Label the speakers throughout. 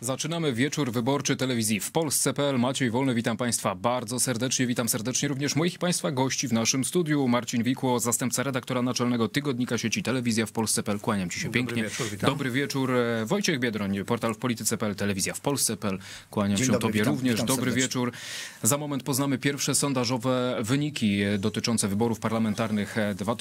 Speaker 1: Zaczynamy wieczór wyborczy telewizji w Polsce.pl. Maciej Wolny, witam Państwa bardzo serdecznie. Witam serdecznie również moich Państwa gości w naszym studiu. Marcin Wikło, zastępca redaktora naczelnego tygodnika sieci Telewizja w Polsce.pl. Kłaniam Ci się pięknie.
Speaker 2: Dobry wieczór, witam.
Speaker 1: Dobry wieczór. Wojciech Biedroń, portal w Polityce.pl, Telewizja w Polsce.pl. Kłaniam się Tobie również.
Speaker 3: Witam
Speaker 1: Dobry
Speaker 3: serdecznie.
Speaker 1: wieczór. Za moment poznamy pierwsze sondażowe wyniki dotyczące wyborów parlamentarnych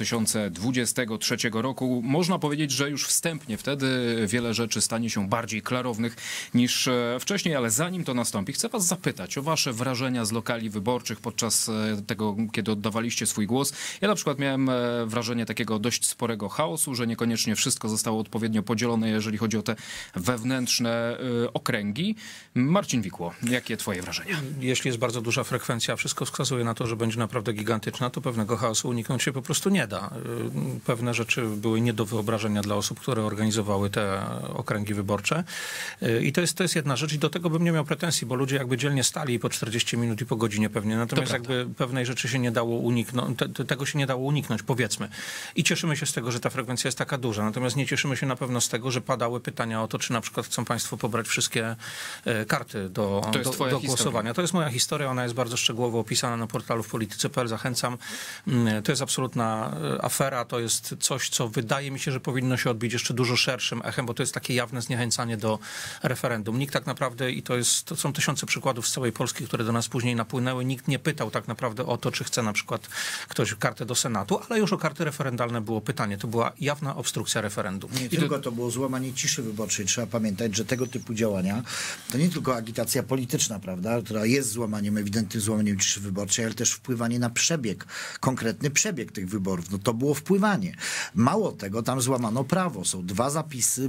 Speaker 1: 2023 roku. Można powiedzieć, że już wstępnie wtedy wiele rzeczy stanie się bardziej klarownych niż wcześniej, ale zanim to nastąpi, chcę Was zapytać o Wasze wrażenia z lokali wyborczych podczas tego, kiedy oddawaliście swój głos. Ja na przykład miałem wrażenie takiego dość sporego chaosu, że niekoniecznie wszystko zostało odpowiednio podzielone, jeżeli chodzi o te wewnętrzne okręgi. Marcin Wikło, jakie Twoje wrażenia?
Speaker 2: Jeśli jest bardzo duża frekwencja, wszystko wskazuje na to, że będzie naprawdę gigantyczna, to pewnego chaosu uniknąć się po prostu nie da. Pewne rzeczy były nie do wyobrażenia dla osób, które organizowały te okręgi wyborcze. I to jest jedna rzecz i do tego bym nie miał pretensji, bo ludzie jakby dzielnie stali po 40 minut i po godzinie pewnie. Natomiast jakby pewnej rzeczy się nie dało uniknąć, tego się nie dało uniknąć, powiedzmy. I cieszymy się z tego, że ta frekwencja jest taka duża. Natomiast nie cieszymy się na pewno z tego, że padały pytania o to, czy na przykład chcą Państwo pobrać wszystkie karty do głosowania. To jest moja historia, ona jest bardzo szczegółowo opisana na portalu w Polityce.pl. Zachęcam. To jest absolutna afera, to jest coś, co wydaje mi się, że powinno się odbić jeszcze dużo szerszym echem, bo to jest takie jawne zniechęcanie do referendum. Nikt tak naprawdę, i to są tysiące przykładów z całej Polski, które do nas później napłynęły, nikt nie pytał tak naprawdę o to, czy chce na przykład ktoś kartę do Senatu, ale już o karty referendalne było pytanie. To była jawna obstrukcja referendum.
Speaker 3: Nie tylko to było złamanie ciszy wyborczej. Trzeba pamiętać, że tego typu działania to nie tylko agitacja polityczna, prawda, która jest złamaniem, ewidentnym złamaniem ciszy wyborczej, ale też wpływanie na przebieg, konkretny przebieg tych wyborów. No to było wpływanie. Mało tego, tam złamano prawo. Są dwa zapisy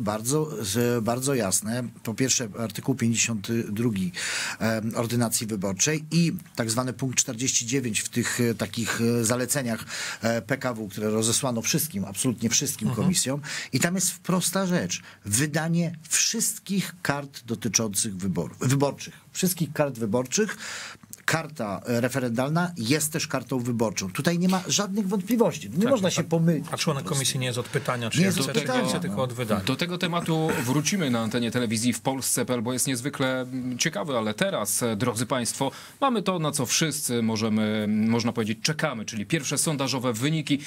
Speaker 3: bardzo jasne. Po pierwsze artykuł 52 ordynacji wyborczej i tak zwany punkt 49 w tych takich zaleceniach PKW, które rozesłano wszystkim, absolutnie wszystkim komisjom. I tam jest prosta rzecz. Wydanie wszystkich kart dotyczących wyborczych. Wszystkich kart wyborczych. Karta referendalna jest też kartą wyborczą. Tutaj nie ma żadnych wątpliwości. Nie można się pomylić.
Speaker 2: A członek komisji nie jest od pytania, czy
Speaker 3: Nie
Speaker 2: jest
Speaker 3: jest
Speaker 2: od
Speaker 3: od pytania,
Speaker 2: pytania, tylko od wydania.
Speaker 1: Do tego tematu wrócimy na antenie telewizji w Polsce.pl, bo jest niezwykle ciekawy, ale teraz, drodzy Państwo, mamy to, na co wszyscy można powiedzieć, czekamy, czyli pierwsze sondażowe wyniki.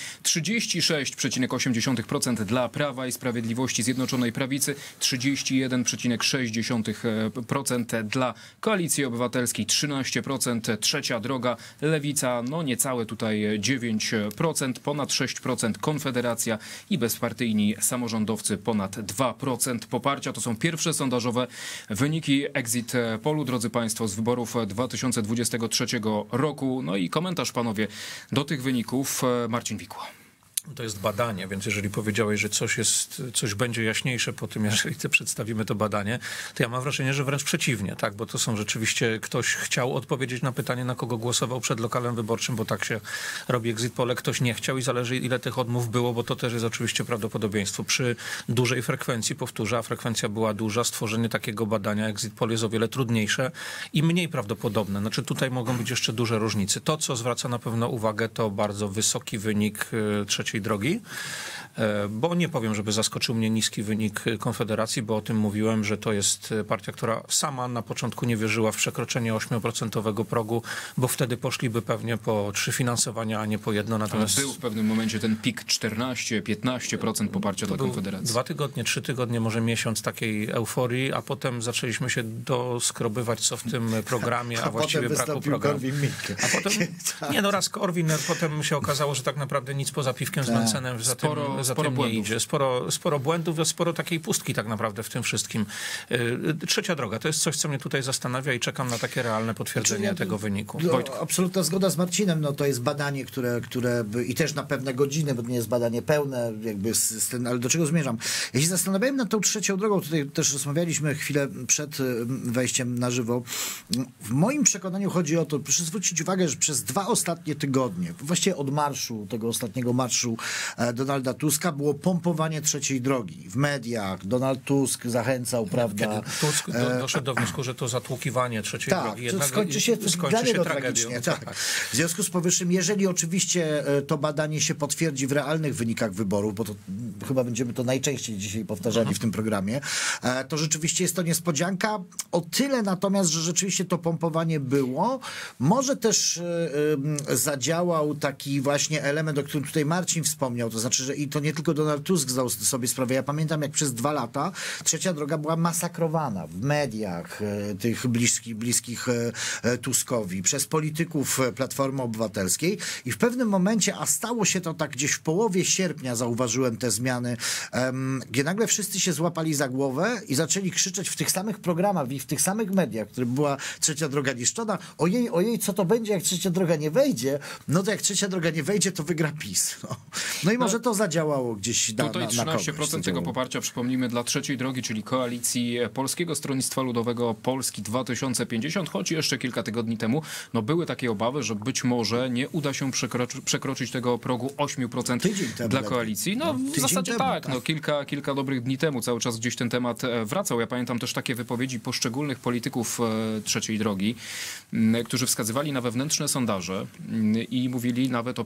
Speaker 1: 36,8% dla Prawa i Sprawiedliwości, Zjednoczonej Prawicy, 31,6% dla Koalicji Obywatelskiej, 13%, Trzecia Droga, Lewica, no niecałe tutaj 9%, ponad 6% Konfederacja i bezpartyjni samorządowcy ponad 2% poparcia. To są pierwsze sondażowe wyniki Exit Polu, drodzy Państwo, z wyborów 2023 roku. No i komentarz, panowie, do tych wyników. Marcin Wikło.
Speaker 2: To jest badanie, więc jeżeli powiedziałeś, że coś będzie jaśniejsze po tym, jeżeli przedstawimy to badanie, to ja mam wrażenie, że wręcz przeciwnie, tak, bo to są rzeczywiście, ktoś chciał odpowiedzieć na pytanie, na kogo głosował przed lokalem wyborczym, bo tak się robi exit pole, ktoś nie chciał i zależy, ile tych odmów było, bo to też jest oczywiście prawdopodobieństwo. Przy dużej frekwencji, powtórzę, a frekwencja była duża, stworzenie takiego badania exit pole jest o wiele trudniejsze i mniej prawdopodobne. Znaczy tutaj mogą być jeszcze duże różnice. To, co zwraca na pewno uwagę, to bardzo wysoki wynik Trzeciej Drogi, bo nie powiem, żeby zaskoczył mnie niski wynik Konfederacji, bo o tym mówiłem, że to jest partia, która sama na początku nie wierzyła w przekroczenie 8% progu, bo wtedy poszliby pewnie po 3 finansowania, a nie po jedno. Natomiast
Speaker 1: był w pewnym momencie ten pik 14-15% poparcia dla Konfederacji.
Speaker 2: 2 tygodnie, 3 tygodnie, może miesiąc takiej euforii, a potem zaczęliśmy się doskrobywać, co w tym programie, a właściwie braku programu. A potem, nie no, raz Korwin, potem się okazało, że tak naprawdę nic poza piwkiem z Nancenem za tym nie idzie. Sporo błędów, sporo takiej pustki tak naprawdę w tym wszystkim. Trzecia Droga, to jest coś, co mnie tutaj zastanawia i czekam na takie realne potwierdzenie tego wyniku.
Speaker 3: Absolutna zgoda z Marcinem, no to jest badanie, które i też na pewne godziny, bo to nie jest badanie pełne, jakby ale do czego zmierzam? Ja się zastanawiałem nad tą Trzecią Drogą, tutaj też rozmawialiśmy chwilę przed wejściem na żywo. W moim przekonaniu chodzi o to, proszę zwrócić uwagę, że przez 2 ostatnie tygodnie, właściwie od tego ostatniego marszu Donalda Tuska, Tuska było pompowanie trzeciej drogi w mediach. Donald Tusk zachęcał, prawda?
Speaker 2: Kiedy Tusk doszedł do wniosku, że to zatłukiwanie trzeciej drogi jednak
Speaker 3: skończy się tragicznie. Tak. W związku z powyższym, jeżeli oczywiście to badanie się potwierdzi w realnych wynikach wyborów, bo to chyba będziemy to najczęściej dzisiaj powtarzali w tym programie, to rzeczywiście jest to niespodzianka. O tyle natomiast, że rzeczywiście to pompowanie było. Może też zadziałał taki właśnie element, o którym tutaj Marcin wspomniał, to znaczy, że i to nie tylko Donald Tusk zdał sobie sprawę. Ja pamiętam, jak przez 2 lata trzecia droga była masakrowana w mediach tych bliskich Tuskowi, przez polityków Platformy Obywatelskiej i w pewnym momencie, a stało się to tak gdzieś w połowie sierpnia, zauważyłem te zmiany, gdzie nagle wszyscy się złapali za głowę i zaczęli krzyczeć w tych samych programach i w tych samych mediach, które była trzecia droga niszczona. Ojej, co to będzie, jak trzecia droga nie wejdzie? No to jak trzecia droga nie wejdzie, to wygra PiS. No i może to zadziałało gdzieś
Speaker 1: Tutaj 13% tego poparcia, przypomnijmy, dla trzeciej drogi, czyli koalicji Polskiego Stronnictwa Ludowego Polski 2050, choć jeszcze kilka tygodni temu były takie obawy, że być może nie uda się przekroczyć tego progu 8% dla koalicji. W zasadzie tak. Kilka dobrych dni temu cały czas gdzieś ten temat wracał. Ja pamiętam też takie wypowiedzi poszczególnych polityków trzeciej drogi, którzy wskazywali na wewnętrzne sondaże i mówili nawet o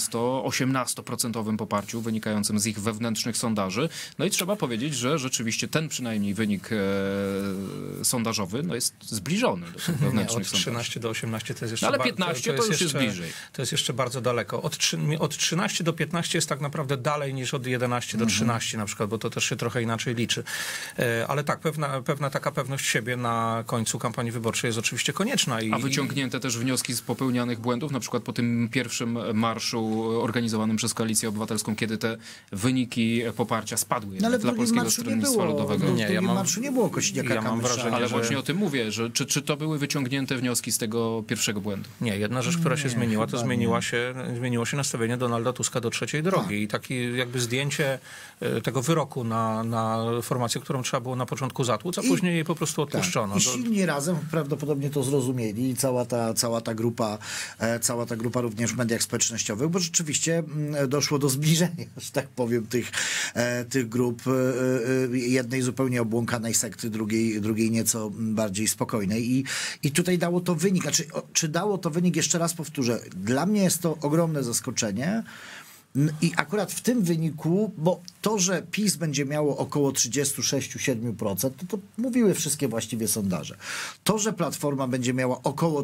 Speaker 1: 15-18% poparciu wynikającym z ich wewnętrznych sondaży. No i trzeba powiedzieć, że rzeczywiście ten przynajmniej wynik sondażowy jest zbliżony do tych wewnętrznych sondaży.
Speaker 2: Od 13 do 18 to jest jeszcze
Speaker 1: ale 15 to już jest bliżej.
Speaker 2: To jest jeszcze bardzo daleko. Od 13 do 15 jest tak naprawdę dalej niż od 11 do 13 na przykład, bo to też się trochę inaczej liczy. Ale tak, pewna taka pewność siebie na końcu kampanii wyborczej jest oczywiście konieczna.
Speaker 1: A wyciągnięte też wnioski z popełnianych błędów, na przykład po tym pierwszym marszu organizowanym przez Koalicję Obywatelską, kiedy te wyniki poparcia spadły dla Polskiego Stronnictwa Ludowego.
Speaker 3: W marszu nie było Kosiniaka-Kamysza.
Speaker 1: Ale właśnie o tym mówię, że czy to były wyciągnięte wnioski z tego pierwszego błędu?
Speaker 2: Nie, jedna rzecz, która się zmieniła, to zmieniło się nastawienie Donalda Tuska do trzeciej drogi. I takie jakby zdjęcie tego wyroku na formację, którą trzeba było na początku zatłuc, a później jej po prostu odpuszczono.
Speaker 3: I silni razem prawdopodobnie to zrozumieli i cała ta grupa również w mediach społecznościowych, bo rzeczywiście doszło do zbliżenia, że tak powiem, tych grup. Jednej zupełnie obłąkanej sekty, drugiej nieco bardziej spokojnej. I tutaj dało to wynik. Czy dało to wynik? Jeszcze raz powtórzę. Dla mnie jest to ogromne zaskoczenie. I akurat w tym wyniku, bo to, że PiS będzie miało około 36-7%, to mówiły wszystkie właściwie sondaże. To, że Platforma będzie miała około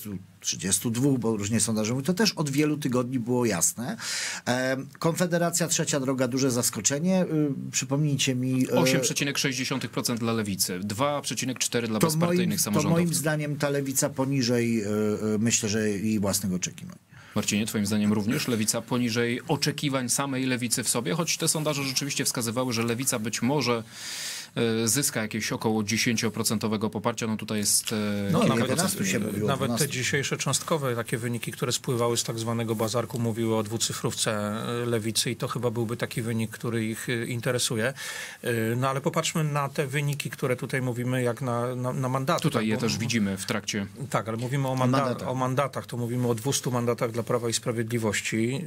Speaker 3: 32, bo różnie sondaże mówią, to też od wielu tygodni było jasne. Konfederacja, trzecia droga, duże zaskoczenie. Przypomnijcie mi...
Speaker 1: 8,6% dla Lewicy, 2,4% dla bezpartyjnych samorządowców.
Speaker 3: To moim zdaniem ta Lewica poniżej, myślę, że jej własnych oczekiwań.
Speaker 1: Marcinie, twoim zdaniem również Lewica poniżej oczekiwań samej Lewicy w sobie, choć te sondaże rzeczywiście wskazywały, że Lewica być może zyska jakieś około 10% poparcia. Tutaj jest
Speaker 2: nawet te dzisiejsze cząstkowe takie wyniki, które spływały z tak zwanego bazarku, mówiły o dwucyfrówce Lewicy i to chyba byłby taki wynik, który ich interesuje. Ale popatrzmy na te wyniki, które tutaj mówimy, jak na mandaty.
Speaker 1: Tutaj je też widzimy w trakcie.
Speaker 2: Tak, ale mówimy o mandatach. To mówimy o 200 mandatach dla Prawa i Sprawiedliwości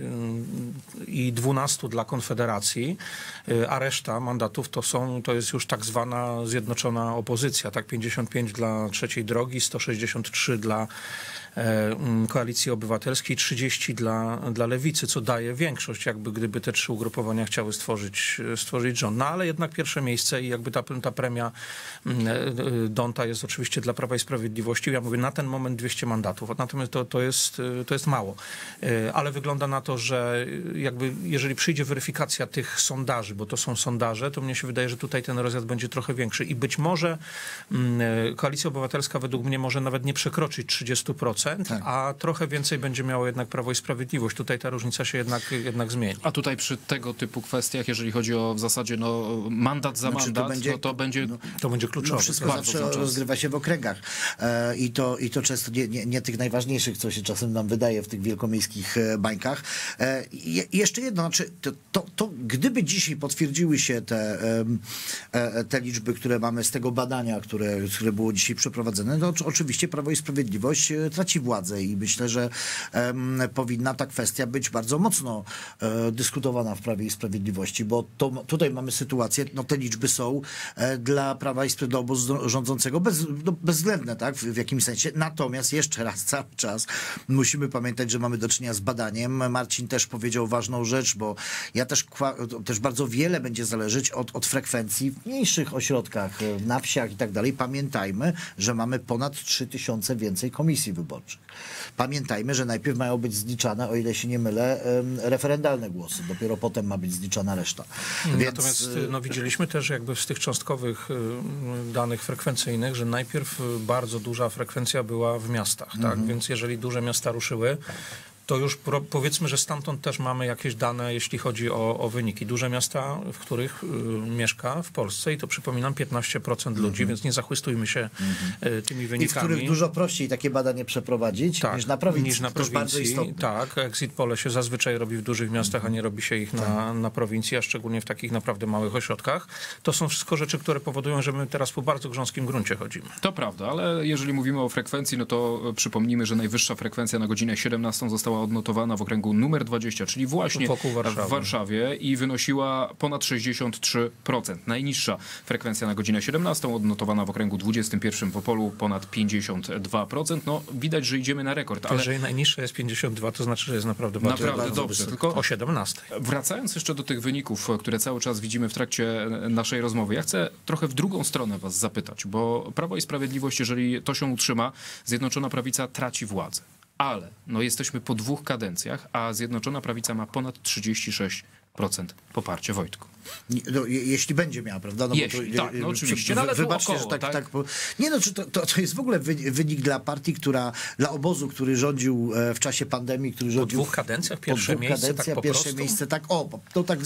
Speaker 2: i 12 dla Konfederacji, a reszta mandatów to jest już tak zwana zjednoczona opozycja, tak? 55 dla trzeciej drogi, 163 dla Koalicji Obywatelskiej, 30 dla Lewicy, co daje większość, jakby gdyby te 3 ugrupowania chciały stworzyć rząd. Ale jednak pierwsze miejsce i jakby ta premia Donta jest oczywiście dla Prawa i Sprawiedliwości. Ja mówię, na ten moment 200 mandatów. Natomiast to jest mało. Ale wygląda na to, że jakby jeżeli przyjdzie weryfikacja tych sondaży, bo to są sondaże, to mnie się wydaje, że tutaj ten rozjazd będzie trochę większy i być może Koalicja Obywatelska według mnie może nawet nie przekroczyć 30%, tak, a trochę więcej będzie miało jednak Prawo i Sprawiedliwość. Tutaj ta różnica się jednak zmieni.
Speaker 1: A tutaj przy tego typu kwestiach, jeżeli chodzi o w zasadzie mandat za mandat,
Speaker 2: to będzie kluczowe.
Speaker 3: Wszystko zawsze rozgrywa się w okręgach. I to często nie tych najważniejszych, co się czasem nam wydaje w tych wielkomiejskich bańkach. Jeszcze jedno, to gdyby dzisiaj potwierdziły się te liczby, które mamy z tego badania, które było dzisiaj przeprowadzone, to oczywiście Prawo i Sprawiedliwość traci traci władzę i myślę, że powinna ta kwestia być bardzo mocno dyskutowana w Prawie i Sprawiedliwości, bo tutaj mamy sytuację, no te liczby są dla Prawa i Sprawiedliwości, obozu rządzącego bezwzględne, tak, w jakimś sensie. Natomiast jeszcze raz, cały czas musimy pamiętać, że mamy do czynienia z badaniem. Marcin też powiedział ważną rzecz, bo ja też bardzo wiele będzie zależeć od frekwencji w mniejszych ośrodkach, na wsiach i tak dalej. Pamiętajmy, że mamy ponad 3000 więcej komisji wyborczych. Pamiętajmy, że najpierw mają być zliczane, o ile się nie mylę, referendalne głosy. Dopiero potem ma być zliczana reszta.
Speaker 2: Natomiast widzieliśmy też jakby z tych cząstkowych danych frekwencyjnych, że najpierw bardzo duża frekwencja była w miastach, tak? Więc jeżeli duże miasta ruszyły, to już powiedzmy, że stamtąd też mamy jakieś dane, jeśli chodzi o wyniki. Duże miasta, w których mieszka w Polsce i to przypominam 15% ludzi, więc nie zachłystujmy się tymi wynikami.
Speaker 3: I w których dużo prościej takie badanie przeprowadzić niż na prowincji.
Speaker 2: To jest bardzo istotne. Tak, exit pole się zazwyczaj robi w dużych miastach, a nie robi się ich na prowincji, a szczególnie w takich naprawdę małych ośrodkach. To są wszystko rzeczy, które powodują, że my teraz po bardzo grząskim gruncie chodzimy.
Speaker 1: To prawda, ale jeżeli mówimy o frekwencji, no to przypomnijmy, że najwyższa frekwencja na godzinę 17 została odnotowana w okręgu numer 20, czyli właśnie w Warszawie i wynosiła ponad 63%. Najniższa frekwencja na godzinę 17 odnotowana w okręgu 21 w Opolu ponad 52%. No widać, że idziemy na rekord. Ale
Speaker 2: jeżeli najniższa jest 52, to znaczy, że jest naprawdę bardzo
Speaker 1: dobrze.
Speaker 2: Tylko o 17.
Speaker 1: Wracając jeszcze do tych wyników, które cały czas widzimy w trakcie naszej rozmowy, ja chcę trochę w drugą stronę was zapytać, bo Prawo i Sprawiedliwość, jeżeli to się utrzyma, Zjednoczona Prawica traci władzę. Ale no jesteśmy po 2 kadencjach, a Zjednoczona Prawica ma ponad 36% poparcie. Wojtku.
Speaker 3: No, jeśli będzie miała, prawda? No,
Speaker 1: jeśli, tak, no oczywiście. No, ale
Speaker 3: wybaczcie,
Speaker 1: około,
Speaker 3: że tak. Nie no, czy to jest w ogóle wynik dla partii, dla obozu, który rządził w czasie pandemii, który rządził...
Speaker 2: Po 2 kadencjach pierwsze miejsce, tak po prostu?
Speaker 3: Miejsce, tak, to tak,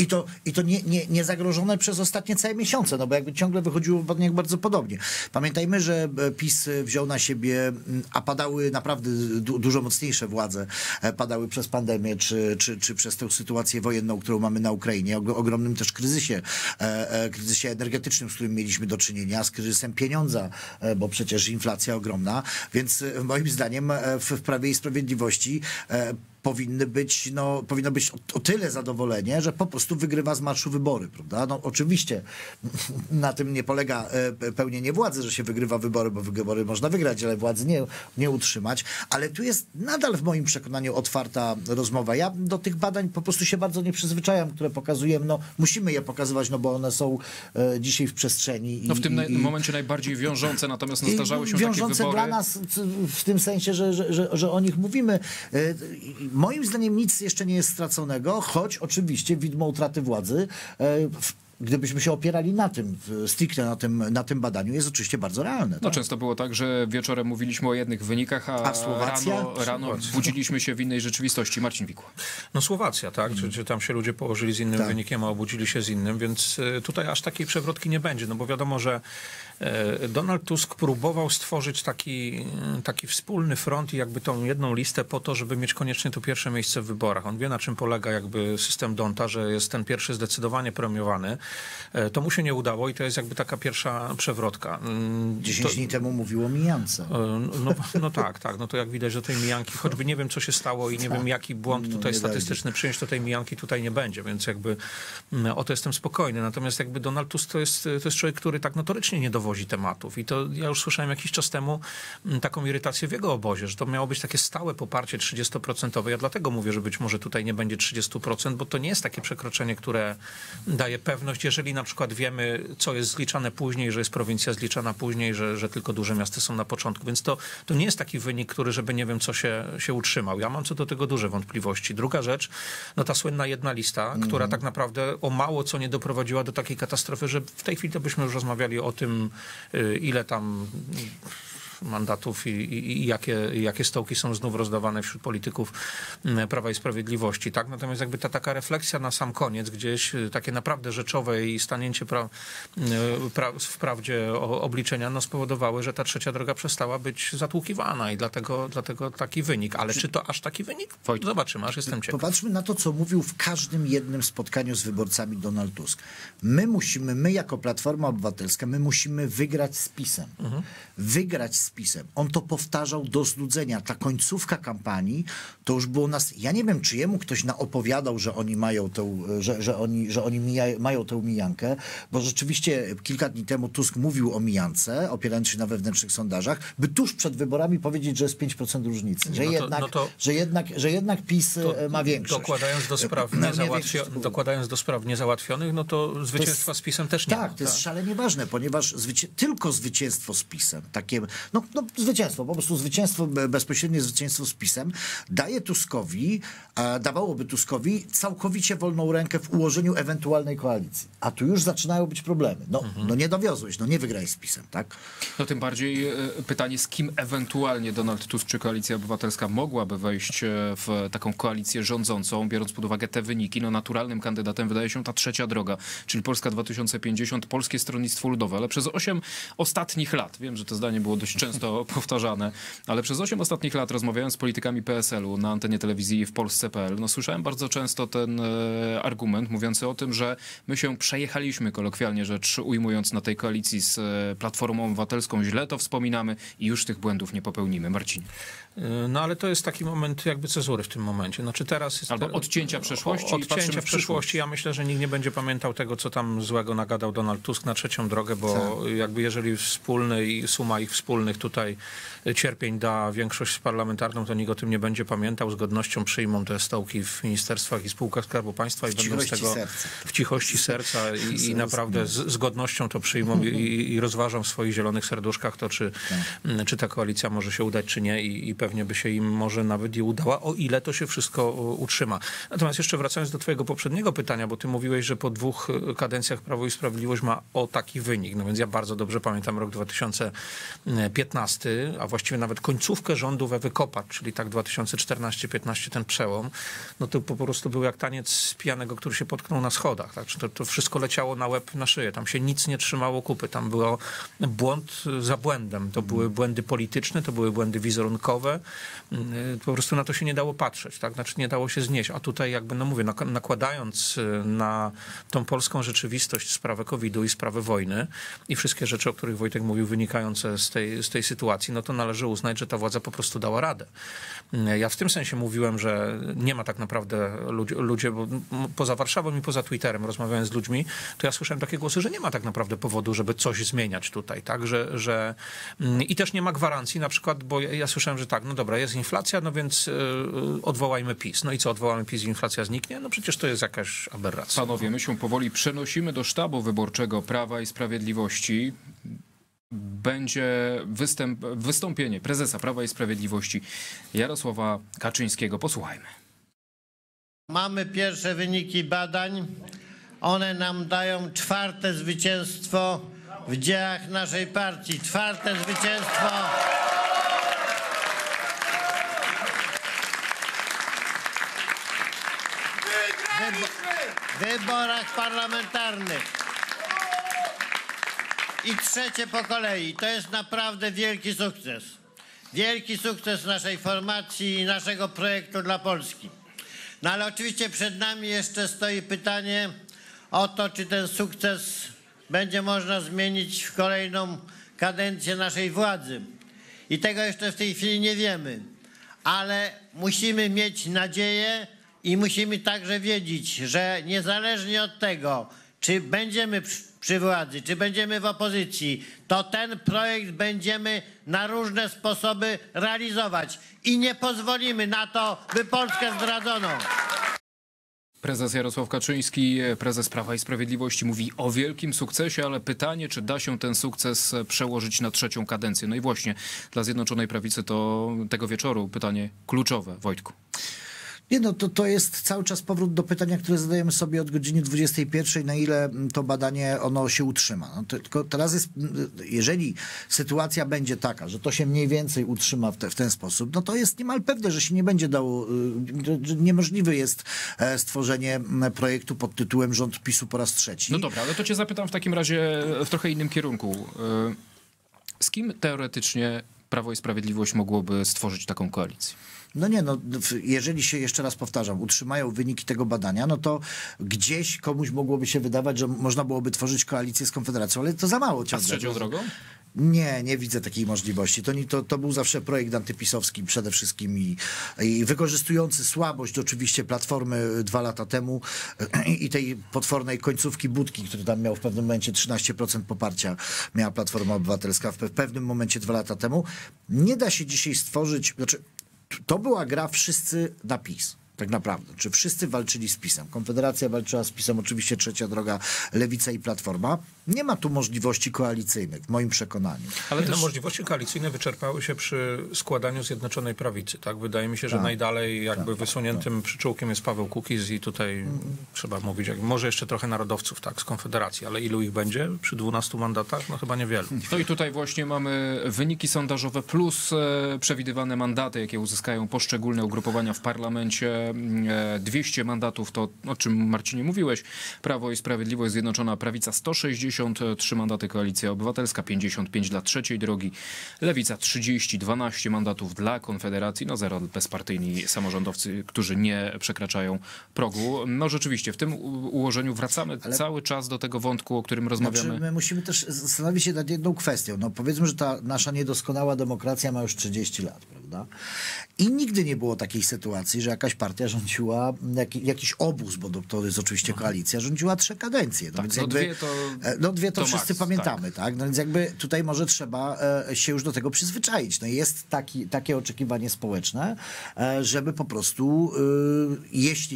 Speaker 3: i to nie zagrożone przez ostatnie całe miesiące, no bo jakby ciągle wychodziło bardzo podobnie. Pamiętajmy, że PiS wziął na siebie, a padały naprawdę dużo mocniejsze władze, padały przez pandemię, czy przez tę sytuację wojenną, którą mamy na Ukrainie, ogromnym też kryzysie energetycznym, z którym mieliśmy do czynienia, z kryzysem pieniądza, bo przecież inflacja ogromna, więc moim zdaniem w Prawie i Sprawiedliwości powinno być o tyle zadowolenie, że po prostu wygrywa z marszu wybory, prawda? No oczywiście na tym nie polega pełnienie władzy, że się wygrywa wybory, bo wybory można wygrać, ale władzy nie utrzymać. Ale tu jest nadal w moim przekonaniu otwarta rozmowa. Ja do tych badań po prostu się bardzo nie przyzwyczajam, które pokazuję. No musimy je pokazywać, no bo one są dzisiaj w przestrzeni.
Speaker 1: No w tym momencie najbardziej wiążące, natomiast zdarzały się takie wybory.
Speaker 3: Wiążące dla nas w tym sensie, że o nich mówimy. Moim zdaniem nic jeszcze nie jest straconego, choć oczywiście widmo utraty władzy, gdybyśmy się opierali na tym, stricte na tym badaniu, jest oczywiście bardzo realne.
Speaker 1: No
Speaker 3: tak?
Speaker 1: często było tak, że wieczorem mówiliśmy o jednych wynikach, a rano budziliśmy się w innej rzeczywistości. Marcin Wikła.
Speaker 2: No Słowacja, tak? Czy tam się ludzie położyli z innym wynikiem, a obudzili się z innym, więc tutaj aż takiej przewrotki nie będzie, no bo wiadomo, że Donald Tusk próbował stworzyć taki wspólny front i jakby tą jedną listę po to, żeby mieć koniecznie to pierwsze miejsce w wyborach. On wie, na czym polega jakby system Donta, że jest ten pierwszy zdecydowanie premiowany. To mu się nie udało i to jest jakby taka pierwsza przewrotka.
Speaker 3: 10 dni temu mówiło o mijance.
Speaker 2: No tak. No to jak widać, że tej mijanki, choćby nie wiem, co się stało i nie wiem, jaki błąd tutaj statystyczny przyjąć, to tej mijanki tutaj nie będzie, więc jakby o to jestem spokojny. Natomiast jakby Donald Tusk to jest człowiek, który tak notorycznie nie dowozi tematów. I to ja już słyszałem jakiś czas temu taką irytację w jego obozie, że to miało być takie stałe poparcie 30%. Ja dlatego mówię, że być może tutaj nie będzie 30%, bo to nie jest takie przekroczenie, które daje pewność, jeżeli na przykład wiemy, co jest zliczane później, że jest prowincja zliczana później, że tylko duże miasta są na początku. Więc to nie jest taki wynik, który żeby nie wiem, co się utrzymał. Ja mam co do tego duże wątpliwości. Druga rzecz, no ta słynna jedna lista, która tak naprawdę o mało co nie doprowadziła do takiej katastrofy, że w tej chwili to byśmy już rozmawiali o tym, ile tam mandatów i jakie stołki są znów rozdawane wśród polityków Prawa i Sprawiedliwości. Tak? Natomiast jakby ta taka refleksja na sam koniec, gdzieś takie naprawdę rzeczowe i stanięcie w prawdzie obliczenia spowodowały, że ta trzecia droga przestała być zatłukiwana i dlatego taki wynik. Ale czy to aż taki wynik? Zobaczymy, aż jestem ciekaw.
Speaker 3: Popatrzmy na to, co mówił w każdym jednym spotkaniu z wyborcami Donald Tusk. My jako Platforma Obywatelska, my musimy wygrać z PiS-em. Wygrać z PiS-em. On to powtarzał do znudzenia. Ta końcówka kampanii to już było nas... Ja nie wiem, czy jemu ktoś opowiadał, że oni mają mają tę mijankę, bo rzeczywiście kilka dni temu Tusk mówił o mijance, opierając się na wewnętrznych sondażach, by tuż przed wyborami powiedzieć, że jest 5% różnicy. Że jednak PiS ma większość.
Speaker 2: Dokładając do spraw niezałatwionych, no to zwycięstwa z PiS-em też nie ma.
Speaker 3: Tak, to jest szalenie ważne, ponieważ tylko zwycięstwo z PiS-em, zwycięstwo, po prostu bezpośrednie zwycięstwo z PiS-em dawałoby Tuskowi całkowicie wolną rękę w ułożeniu ewentualnej koalicji. A tu już zaczynają być problemy. Nie dowiozłeś, nie wygraj z PiS-em, tak?
Speaker 1: No tym bardziej pytanie, z kim ewentualnie Donald Tusk czy Koalicja Obywatelska mogłaby wejść w taką koalicję rządzącą, biorąc pod uwagę te wyniki. Naturalnym kandydatem wydaje się ta trzecia droga, czyli Polska 2050, Polskie Stronnictwo Ludowe, ale przez 8 ostatnich lat, wiem, że to zdanie było dość często powtarzane, ale przez 8 ostatnich lat, rozmawiając z politykami PSL-u na antenie telewizji w Polsce.pl, słyszałem bardzo często ten argument mówiący o tym, że my się przejechaliśmy, kolokwialnie rzecz ujmując, na tej koalicji z Platformą Obywatelską, źle to wspominamy i już tych błędów nie popełnimy. Marcin.
Speaker 2: Ale to jest taki moment jakby cezury w tym momencie. Teraz jest
Speaker 1: albo odcięcia przeszłości.
Speaker 2: Odcięcia w przyszłości. Ja myślę, że nikt nie będzie pamiętał tego, co tam złego nagadał Donald Tusk na trzecią drogę, bo jakby jeżeli suma ich wspólnych tutaj cierpień da większość parlamentarną, to nikt o tym nie będzie pamiętał. Z godnością przyjmą te stołki w ministerstwach i spółkach Skarbu Państwa i będą z tego w cichości serca i naprawdę z godnością to przyjmą i rozważą w swoich zielonych serduszkach to, czy ta koalicja może się udać, czy nie i pewnie by się im może nawet i udała, o ile to się wszystko utrzyma. Natomiast jeszcze wracając do twojego poprzedniego pytania, bo ty mówiłeś, że po 2 kadencjach Prawo i Sprawiedliwość ma taki wynik. Więc ja bardzo dobrze pamiętam rok 2015, a właściwie nawet końcówkę rządów Ewy Kopacz, czyli tak 2014-15 ten przełom, to po prostu był jak taniec pijanego, który się potknął na schodach. Tak? To wszystko leciało na łeb, na szyję. Tam się nic nie trzymało kupy. Tam był błąd za błędem. To były błędy polityczne, to były błędy wizerunkowe. Po prostu na to się nie dało patrzeć. Tak? Nie dało się znieść. A tutaj jakby, nakładając na tą polską rzeczywistość sprawę COVID-u i sprawę wojny i wszystkie rzeczy, o których Wojtek mówił, wynikające z tej sytuacji, to należy uznać, że ta władza po prostu dała radę. Ja w tym sensie mówiłem, że nie ma tak naprawdę ludzie, bo poza Warszawą i poza Twitterem, rozmawiając z ludźmi, to ja słyszałem takie głosy, że nie ma tak naprawdę powodu, żeby coś zmieniać tutaj, tak, że i też nie ma gwarancji, na przykład, bo ja słyszałem, że tak, dobra, jest inflacja, więc odwołajmy PiS. I co, odwołamy PiS i inflacja zniknie? Przecież to jest jakaś aberracja.
Speaker 1: Panowie, my się powoli przenosimy do sztabu wyborczego Prawa i Sprawiedliwości. Będzie wystąpienie prezesa Prawa i Sprawiedliwości Jarosława Kaczyńskiego. Posłuchajmy.
Speaker 4: Mamy pierwsze wyniki badań. One nam dają 4. zwycięstwo w dziejach naszej partii. 4. zwycięstwo w wyborach parlamentarnych. I 3. po kolei. To jest naprawdę wielki sukces. Wielki sukces naszej formacji i naszego projektu dla Polski. Ale oczywiście przed nami jeszcze stoi pytanie o to, czy ten sukces będzie można zmienić w kolejną kadencję naszej władzy. I tego jeszcze w tej chwili nie wiemy. Ale musimy mieć nadzieję i musimy także wiedzieć, że niezależnie od tego, czy będziemy przy władzy, czy będziemy w opozycji, to ten projekt będziemy na różne sposoby realizować i nie pozwolimy na to, by Polskę zdradzono.
Speaker 1: Prezes Jarosław Kaczyński, prezes Prawa i Sprawiedliwości, mówi o wielkim sukcesie, ale pytanie, czy da się ten sukces przełożyć na 3. kadencję. I właśnie dla Zjednoczonej Prawicy to tego wieczoru pytanie kluczowe. Wojtku.
Speaker 3: Nie, to jest cały czas powrót do pytania, które zadajemy sobie od godziny 21, na ile to badanie ono się utrzyma. Tylko teraz jest, jeżeli sytuacja będzie taka, że to się mniej więcej utrzyma w ten sposób, to jest niemal pewne, że się nie będzie dało, że niemożliwe jest stworzenie projektu pod tytułem Rząd PiS-u po raz 3.
Speaker 1: Dobra, ale to cię zapytam w takim razie w trochę innym kierunku. Z kim teoretycznie Prawo i Sprawiedliwość mogłoby stworzyć taką koalicję?
Speaker 3: No nie, no jeżeli się, jeszcze raz powtarzam, utrzymają wyniki tego badania, no to gdzieś komuś mogłoby się wydawać, że można byłoby tworzyć koalicję z Konfederacją, ale to za mało
Speaker 1: A
Speaker 3: ciągle.
Speaker 1: z trzecią drogą?
Speaker 3: Nie widzę takiej możliwości. To był zawsze projekt antypisowski przede wszystkim i wykorzystujący słabość oczywiście Platformy 2 lata temu i tej potwornej końcówki Budki, który tam miał w pewnym momencie 13% poparcia, miała Platforma Obywatelska w pewnym momencie 2 lata temu. Nie da się dzisiaj stworzyć, znaczy to była gra wszyscy na PiS. Tak naprawdę. Czy wszyscy walczyli z PiS-em? Konfederacja walczyła z PiS-em, oczywiście Trzecia Droga, Lewica i Platforma. Nie ma tu możliwości koalicyjnych, w moim przekonaniu.
Speaker 2: Ale te możliwości koalicyjne wyczerpały się przy składaniu Zjednoczonej Prawicy. Tak? Wydaje mi się, że najdalej jakby wysuniętym przyczółkiem jest Paweł Kukiz i tutaj trzeba mówić, może jeszcze trochę narodowców tak, z Konfederacji, ale ilu ich będzie przy 12 mandatach? No chyba niewielu.
Speaker 1: No i tutaj właśnie mamy wyniki sondażowe plus przewidywane mandaty, jakie uzyskają poszczególne ugrupowania w parlamencie. 200 mandatów to, o czym Marcinie mówiłeś, Prawo i Sprawiedliwość, Zjednoczona Prawica 163 mandaty, Koalicja Obywatelska 55 dla Trzeciej Drogi, Lewica 30, 12 mandatów dla Konfederacji, no 0 bezpartyjni samorządowcy, którzy nie przekraczają progu. No rzeczywiście, w tym ułożeniu wracamy cały czas do tego wątku, o którym rozmawiamy.
Speaker 3: Znaczy, my musimy też zastanowić się nad jedną kwestią. No powiedzmy, że ta nasza niedoskonała demokracja ma już 30 lat, prawda? I nigdy nie było takiej sytuacji, że jakaś partia rządziła, jakiś obóz, bo to jest oczywiście koalicja, rządziła 3 kadencje. No,
Speaker 1: tak,
Speaker 3: więc
Speaker 1: no
Speaker 3: jakby, dwie to wszyscy
Speaker 1: max,
Speaker 3: pamiętamy, tak? No więc jakby tutaj może trzeba się już do tego przyzwyczaić. No jest takie oczekiwanie społeczne, żeby po prostu, jeśli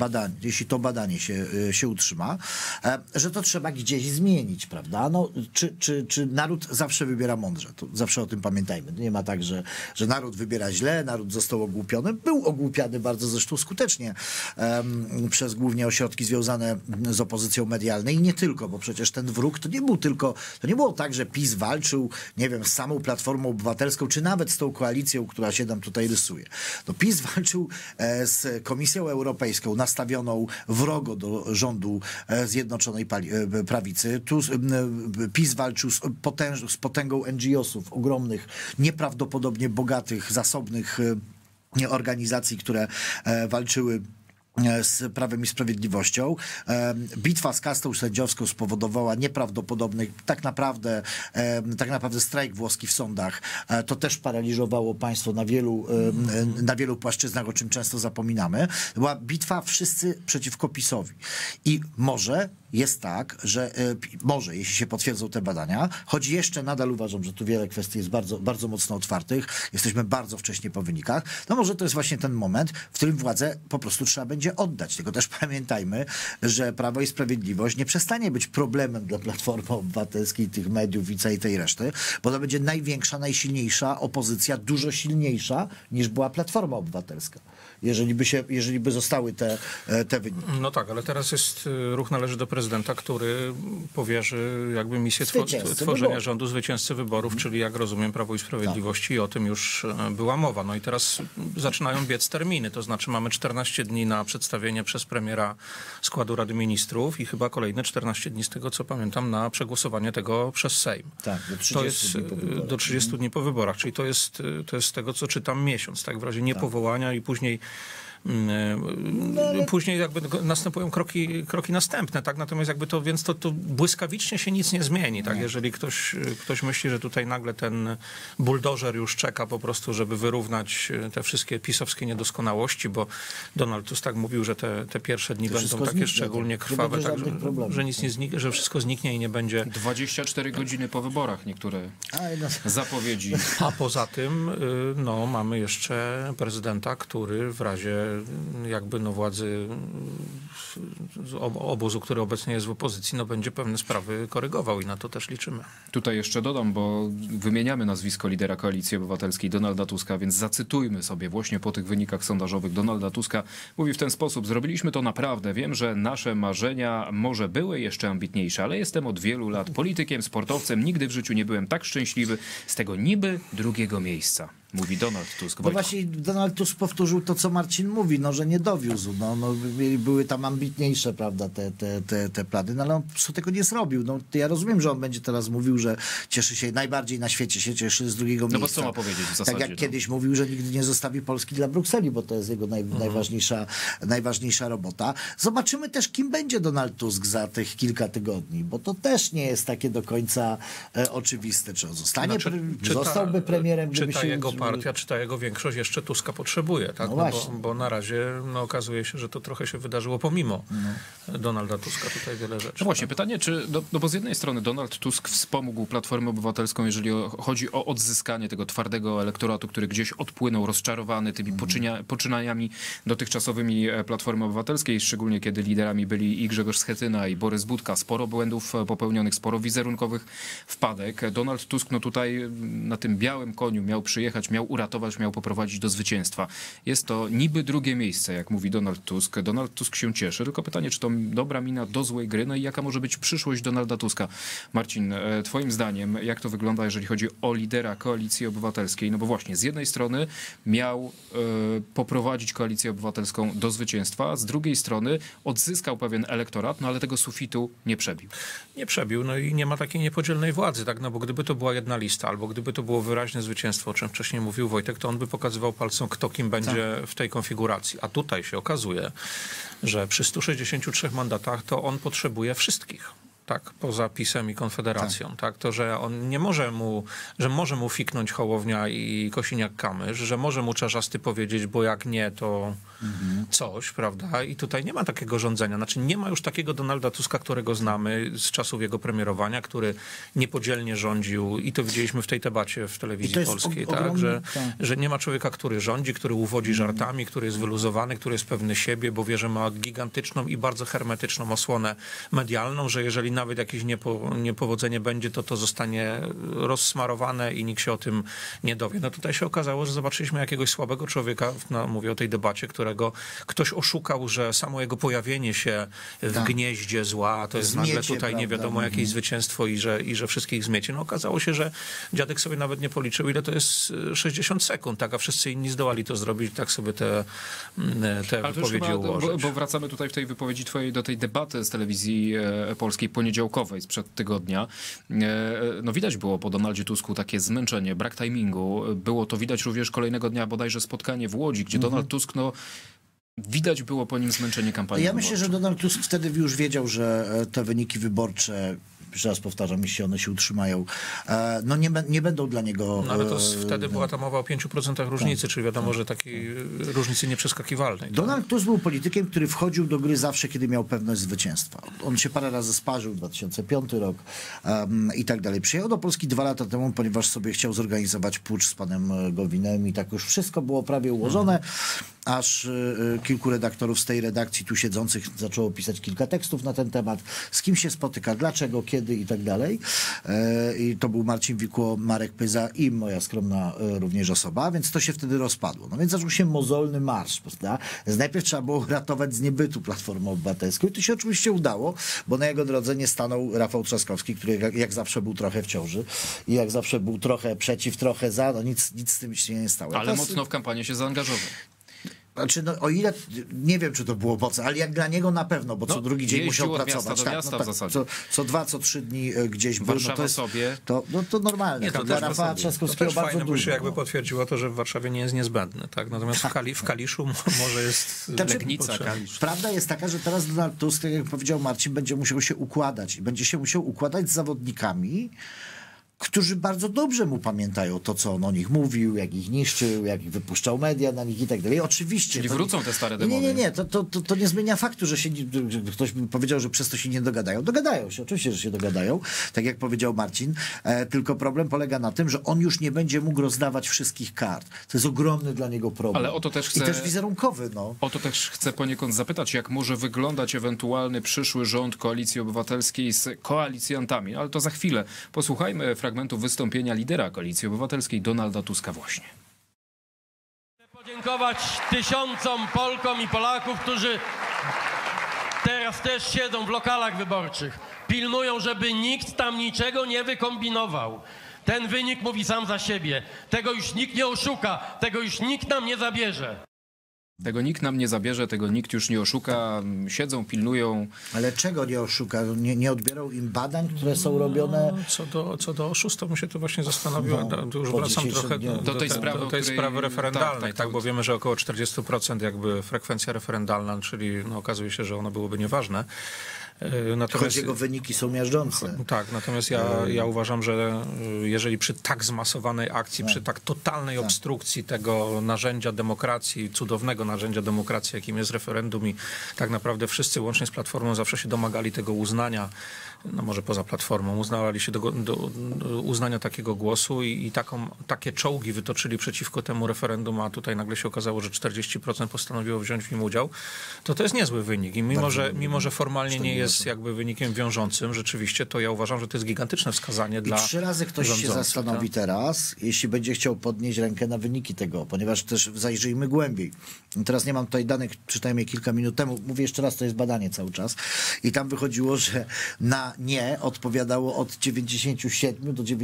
Speaker 3: to badanie się utrzyma, że to trzeba gdzieś zmienić, prawda? No, czy naród zawsze wybiera mądrze? To zawsze o tym pamiętajmy. Nie ma tak, że naród wybiera źle, naród został ogłupiony. Był ogłupiany bardzo zresztą skutecznie przez głównie ośrodki związane z opozycją medialną i nie tylko, bo przecież ten wróg to nie było tak, że PiS walczył, nie wiem, z samą Platformą Obywatelską, czy nawet z tą koalicją, która się nam tutaj rysuje. No PiS walczył z Komisją Europejską, nastawioną wrogo do rządu Zjednoczonej Prawicy. Tu PiS walczył z potęgą NGO-sów, ogromnych, nieprawdopodobnie bogatych, zasobnych organizacji, które walczyły z Prawem i Sprawiedliwością. Bitwa z kastą sędziowską spowodowała nieprawdopodobny, tak naprawdę strajk włoski w sądach. To też paraliżowało państwo na wielu płaszczyznach, o czym często zapominamy. Była bitwa wszyscy przeciwko PiS-owi. I może jest tak, że jeśli się potwierdzą te badania, choć jeszcze nadal uważam, że tu wiele kwestii jest bardzo, bardzo mocno otwartych, jesteśmy bardzo wcześnie po wynikach, no może to jest właśnie ten moment, w którym władzę po prostu trzeba będzie oddać. Tylko też pamiętajmy, że Prawo i Sprawiedliwość nie przestanie być problemem dla Platformy Obywatelskiej, tych mediów i całej tej reszty, bo to będzie największa, najsilniejsza opozycja, dużo silniejsza niż była Platforma Obywatelska. Jeżeli by zostały te wyniki.
Speaker 2: No tak, ale teraz jest ruch należy do prezydenta, który powierzy jakby misję tworzenia rządu zwycięzcy wyborów, czyli jak rozumiem Prawo i Sprawiedliwości i o tym już była mowa. No i teraz zaczynają biec terminy, to znaczy mamy 14 dni na przedstawienie przez premiera składu Rady Ministrów i chyba kolejne 14 dni z tego co pamiętam na przegłosowanie tego przez Sejm. Tak, do 30 dni po wyborach, czyli to jest z tego co czytam miesiąc, tak w razie niepowołania i później jakby następują kroki następne, tak? Natomiast jakby to błyskawicznie się nic nie zmieni, tak? Jeżeli ktoś myśli, że tutaj nagle ten buldożer już czeka po prostu, żeby wyrównać te wszystkie pisowskie niedoskonałości, bo Donald Tusk tak mówił, że te pierwsze dni będą takie szczególnie krwawe, tak, że nic nie zniknie, że wszystko zniknie i nie będzie...
Speaker 1: 24 godziny po wyborach niektóre zapowiedzi.
Speaker 2: A poza tym mamy jeszcze prezydenta, który w razie jakby władzy obozu, który obecnie jest w opozycji, będzie pewne sprawy korygował i na to też liczymy.
Speaker 1: Tutaj jeszcze dodam, bo wymieniamy nazwisko lidera Koalicji Obywatelskiej Donalda Tuska, więc zacytujmy sobie właśnie po tych wynikach sondażowych Donalda Tuska. Mówi w ten sposób: zrobiliśmy to naprawdę. Wiem, że nasze marzenia może były jeszcze ambitniejsze, ale jestem od wielu lat politykiem, sportowcem. Nigdy w życiu nie byłem tak szczęśliwy z tego niby drugiego miejsca. mówi Donald Tusk.
Speaker 3: No właśnie Donald Tusk powtórzył to, co Marcin mówi, no, że nie dowiózł. Były tam ambitniejsze, prawda, te plany, no ale on po prostu tego nie zrobił. No, ja rozumiem, że on będzie teraz mówił, że cieszy się, najbardziej na świecie się cieszy z drugiego miejsca.
Speaker 1: No bo co ma powiedzieć w zasadzie?
Speaker 3: Tak jak kiedyś mówił, że nigdy nie zostawi Polski dla Brukseli, bo to jest jego najważniejsza robota. Zobaczymy też, kim będzie Donald Tusk za tych kilka tygodni, bo to też nie jest takie do końca oczywiste, czy on zostanie, zostałby premierem,
Speaker 2: czy ta jego partia, czy ta jego większość jeszcze Tuska potrzebuje, tak?
Speaker 3: No
Speaker 2: bo na razie okazuje się, że to trochę się wydarzyło pomimo Donalda Tuska, tutaj wiele rzeczy.
Speaker 1: No właśnie, pytanie, czy, no bo z jednej strony Donald Tusk wspomógł Platformę Obywatelską, jeżeli chodzi o odzyskanie tego twardego elektoratu, który gdzieś odpłynął rozczarowany tymi poczynaniami dotychczasowymi Platformy Obywatelskiej, szczególnie kiedy liderami byli i Grzegorz Schetyna, i Borys Budka. Sporo błędów popełnionych, sporo wizerunkowych wpadek. Donald Tusk no tutaj na tym białym koniu miał przyjechać, miał uratować, miał poprowadzić do zwycięstwa. Jest to niby drugie miejsce, jak mówi Donald Tusk. Donald Tusk się cieszy, tylko pytanie, czy to dobra mina do złej gry, no i jaka może być przyszłość Donalda Tuska? Marcin, twoim zdaniem, jak to wygląda, jeżeli chodzi o lidera Koalicji Obywatelskiej? No bo właśnie, z jednej strony miał poprowadzić Koalicję Obywatelską do zwycięstwa, z drugiej strony odzyskał pewien elektorat, no ale tego sufitu nie przebił.
Speaker 2: Nie przebił, no i nie ma takiej niepodzielnej władzy, tak? No bo gdyby to była jedna lista, albo gdyby to było wyraźne zwycięstwo, o czym wcześniej mówił Wojtek, to on by pokazywał palcem, kto kim będzie w tej konfiguracji. A tutaj się okazuje, że przy 163 mandatach to on potrzebuje wszystkich. Tak, poza PiS-em i Konfederacją. Tak, to, że on nie może może mu fiknąć Hołownia i Kosiniak-Kamysz, że może mu Czarzasty powiedzieć, bo jak nie, to coś, prawda? I tutaj nie ma takiego rządzenia. Znaczy nie ma już takiego Donalda Tuska, którego znamy z czasów jego premierowania, który niepodzielnie rządził i to widzieliśmy w tej debacie w telewizji polskiej, tak? Że nie ma człowieka, który rządzi, który uwodzi żartami, który jest wyluzowany, który jest pewny siebie, bo wie, że ma gigantyczną i bardzo hermetyczną osłonę medialną, że jeżeli nawet jakieś niepowodzenie będzie, to zostanie rozsmarowane i nikt się o tym nie dowie. No tutaj się okazało, że zobaczyliśmy jakiegoś słabego człowieka, mówię o tej debacie, którego ktoś oszukał, że samo jego pojawienie się w gnieździe zła, to jest nagle tutaj nie wiadomo jakieś zwycięstwo i że wszystkich zmiecie. No okazało się, że dziadek sobie nawet nie policzył, ile to jest 60 sekund, tak, a wszyscy inni zdołali to zrobić, tak sobie te wypowiedzi ułożyć.
Speaker 1: Bo wracamy tutaj w tej wypowiedzi twojej do tej debaty z telewizji polskiej poniedziałkowej sprzed tygodnia. No widać było po Donaldzie Tusku takie zmęczenie, brak timingu. Było to widać również kolejnego dnia bodajże spotkanie w Łodzi, gdzie Donald Tusk, no widać było po nim zmęczenie kampanii wyborczej.
Speaker 3: Myślę, że Donald Tusk wtedy już wiedział, że te wyniki wyborcze, jeszcze raz powtarzam, jeśli one się utrzymają, no nie będą dla niego...
Speaker 2: No ale to wtedy była ta mowa o 5% różnicy, czyli wiadomo, że takiej różnicy nieprzeskakiwalnej.
Speaker 3: Donald Tusk był politykiem, który wchodził do gry zawsze, kiedy miał pewność zwycięstwa. On się parę razy sparzył, 2005 rok i tak dalej. Przyjechał do Polski 2 lata temu, ponieważ sobie chciał zorganizować pucz z panem Gowinem i tak już wszystko było prawie ułożone, aż kilku redaktorów z tej redakcji tu siedzących zaczęło pisać kilka tekstów na ten temat, z kim się spotyka, dlaczego, kiedy i tak dalej. I to był Marcin Wikło, Marek Pyza i moja skromna również osoba, więc to się wtedy rozpadło. No więc zaczął się mozolny marsz, prawda? Więc najpierw trzeba było ratować z niebytu Platformę Obywatelską i to się oczywiście udało, bo na jego drodze nie stanął Rafał Trzaskowski, który jak zawsze był trochę w ciąży i jak zawsze był trochę przeciw, trochę za, no nic z tym się nie stało.
Speaker 1: Ale mocno w kampanię się zaangażował.
Speaker 3: Znaczy, no, o ile, nie wiem, czy to było mocne, ale jak dla niego na pewno, bo co drugi dzień musiał pracować.
Speaker 1: Do miasta w zasadzie.
Speaker 3: Co 2, co 3 dni gdzieś był.
Speaker 1: Warszawa sobie.
Speaker 3: To normalne.
Speaker 2: To
Speaker 3: dla Rafała Trzaskowskiego
Speaker 2: bardzo
Speaker 3: dużo.
Speaker 2: Bo się jakby potwierdziło to, że w Warszawie nie jest niezbędny. Tak? Natomiast w Kaliszu może jest
Speaker 3: Legnica. Prawda jest taka, że teraz Donald Tusk, tak jak powiedział Marcin, będzie musiał się układać. Będzie się musiał układać z zawodnikami, którzy bardzo dobrze mu pamiętają to, co on o nich mówił, jak ich niszczył, jak ich wypuszczał media na nich i tak dalej. Oczywiście.
Speaker 1: Czyli wrócą te stare demony.
Speaker 3: Nie. To nie zmienia faktu, że ktoś by powiedział, że przez to się nie dogadają. Dogadają się, oczywiście, że się dogadają, tak jak powiedział Marcin. Tylko problem polega na tym, że on już nie będzie mógł rozdawać wszystkich kart. To jest ogromny dla niego problem.
Speaker 1: Ale o to też chcę,
Speaker 3: i też wizerunkowy. No.
Speaker 1: O to też chcę poniekąd zapytać, jak może wyglądać ewentualny przyszły rząd Koalicji Obywatelskiej z koalicjantami. Ale to za chwilę. Posłuchajmy fragmentu wystąpienia lidera Koalicji Obywatelskiej Donalda Tuska właśnie.
Speaker 5: Chcę podziękować tysiącom Polkom i Polaków, którzy teraz też siedzą w lokalach wyborczych. Pilnują, żeby nikt tam niczego nie wykombinował. Ten wynik mówi sam za siebie. Tego już nikt nie oszuka, tego już nikt nam nie zabierze.
Speaker 1: Tego nikt nam nie zabierze, tego nikt już nie oszuka. Siedzą, pilnują.
Speaker 3: Ale czego nie oszuka? Nie odbiorą im badań, które są robione?
Speaker 2: Co do oszustw, to bym się tu właśnie zastanowił.
Speaker 3: No,
Speaker 2: Już wracam trochę
Speaker 1: do tej sprawy,
Speaker 2: do tej sprawy referendalnej,
Speaker 1: tak,
Speaker 2: bo wiemy, że około 40% jakby frekwencja referendalna, czyli no, okazuje się, że ono byłoby nieważne.
Speaker 3: Choć jego wyniki są miażdżące.
Speaker 2: Tak, natomiast ja uważam, że jeżeli przy tak zmasowanej akcji, przy tak totalnej obstrukcji tego narzędzia demokracji, cudownego narzędzia demokracji, jakim jest referendum i tak naprawdę wszyscy łącznie z Platformą zawsze się domagali tego uznania, no może poza Platformą, uznawali się do uznania takiego głosu i takie czołgi wytoczyli przeciwko temu referendum, a tutaj nagle się okazało, że 40% postanowiło wziąć w nim udział, to jest niezły wynik. I mimo, że formalnie nie jest jakby wynikiem wiążącym, rzeczywiście, to ja uważam, że to jest gigantyczne wskazanie dla
Speaker 3: 3 razy ktoś się zastanowi teraz, jeśli będzie chciał podnieść rękę na wyniki tego, ponieważ też zajrzyjmy głębiej. Teraz nie mam tutaj danych, czytałem je kilka minut temu. Mówię jeszcze raz, to jest badanie cały czas. I tam wychodziło, że na nie odpowiadało od 97 do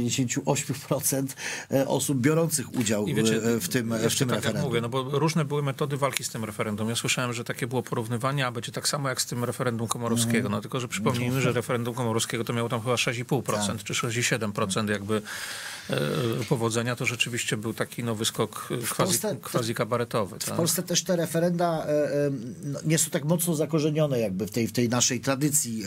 Speaker 3: 98% osób biorących udział w tym referendum.
Speaker 2: Jak mówię, no bo różne były metody walki z tym referendum. Ja słyszałem, że takie było porównywanie, a będzie tak samo jak z tym referendum komorowskiego. No tylko, że przypomnijmy, że referendum komorowskiego to miało tam chyba 6,5% czy 6,7% jakby powodzenia. To rzeczywiście był taki nowy skok quasi kabaretowy.
Speaker 3: W Polsce też te referenda nie są tak mocno zakorzenione jakby w tej naszej tradycji.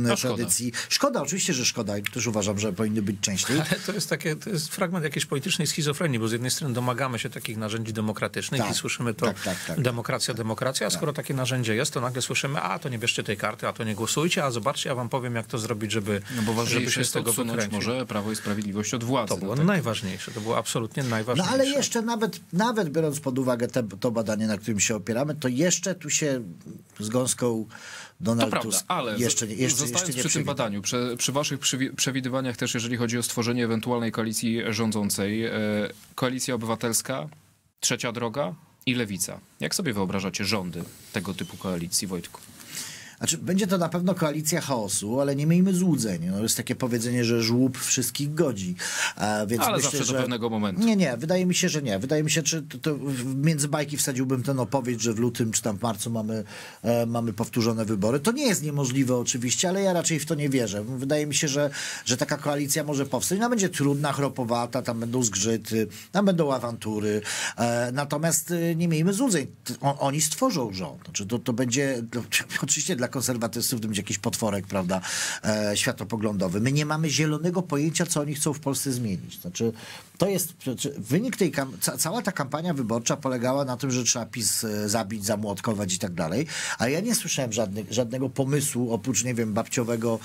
Speaker 3: Szkoda, oczywiście, że szkoda. I też uważam, że powinny być częściej.
Speaker 2: Ale to jest fragment jakiejś politycznej schizofrenii, bo z jednej strony domagamy się takich narzędzi demokratycznych i słyszymy to demokracja, a skoro takie narzędzie jest, to nagle słyszymy, a to nie bierzcie tej karty, a to nie głosujcie, a zobaczcie, ja wam powiem, jak to zrobić, żeby się z tego wykręcić.
Speaker 1: Może Prawo i Sprawiedliwość od władzy.
Speaker 2: To było najważniejsze, to było absolutnie najważniejsze.
Speaker 3: No ale jeszcze nawet biorąc pod uwagę to badanie, na którym się opieramy, to jeszcze tu się z gąską Donald Tusk.
Speaker 1: To prawda, ale zostając przy tym badaniu, przy waszych przewidywaniach też, jeżeli chodzi o stworzenie ewentualnej koalicji rządzącej, Koalicja Obywatelska, Trzecia Droga i Lewica. Jak sobie wyobrażacie rządy tego typu koalicji, Wojtku?
Speaker 3: Znaczy, będzie to na pewno koalicja chaosu, ale nie miejmy złudzeń. No, jest takie powiedzenie, że żłób wszystkich godzi. Więc
Speaker 1: ale
Speaker 3: myślę,
Speaker 1: zawsze do pewnego momentu.
Speaker 3: Nie, wydaje mi się, że nie. Wydaje mi się, że to między bajki wsadziłbym tę opowieść, że w lutym czy tam w marcu mamy powtórzone wybory. To nie jest niemożliwe oczywiście, ale ja raczej w to nie wierzę. Wydaje mi się, że taka koalicja może powstać. Ona będzie trudna, chropowata, tam będą zgrzyty, tam będą awantury. Natomiast nie miejmy złudzeń. Oni stworzą rząd. Znaczy, to będzie oczywiście dla konserwatystów to będzie jakiś potworek, prawda, światopoglądowy. My nie mamy zielonego pojęcia, co oni chcą w Polsce zmienić. Znaczy, to jest wynik tej cała ta kampania wyborcza polegała na tym, że trzeba PiS zabić, zamłotkować i tak dalej, a ja nie słyszałem żadnego pomysłu, oprócz, nie wiem, babciowego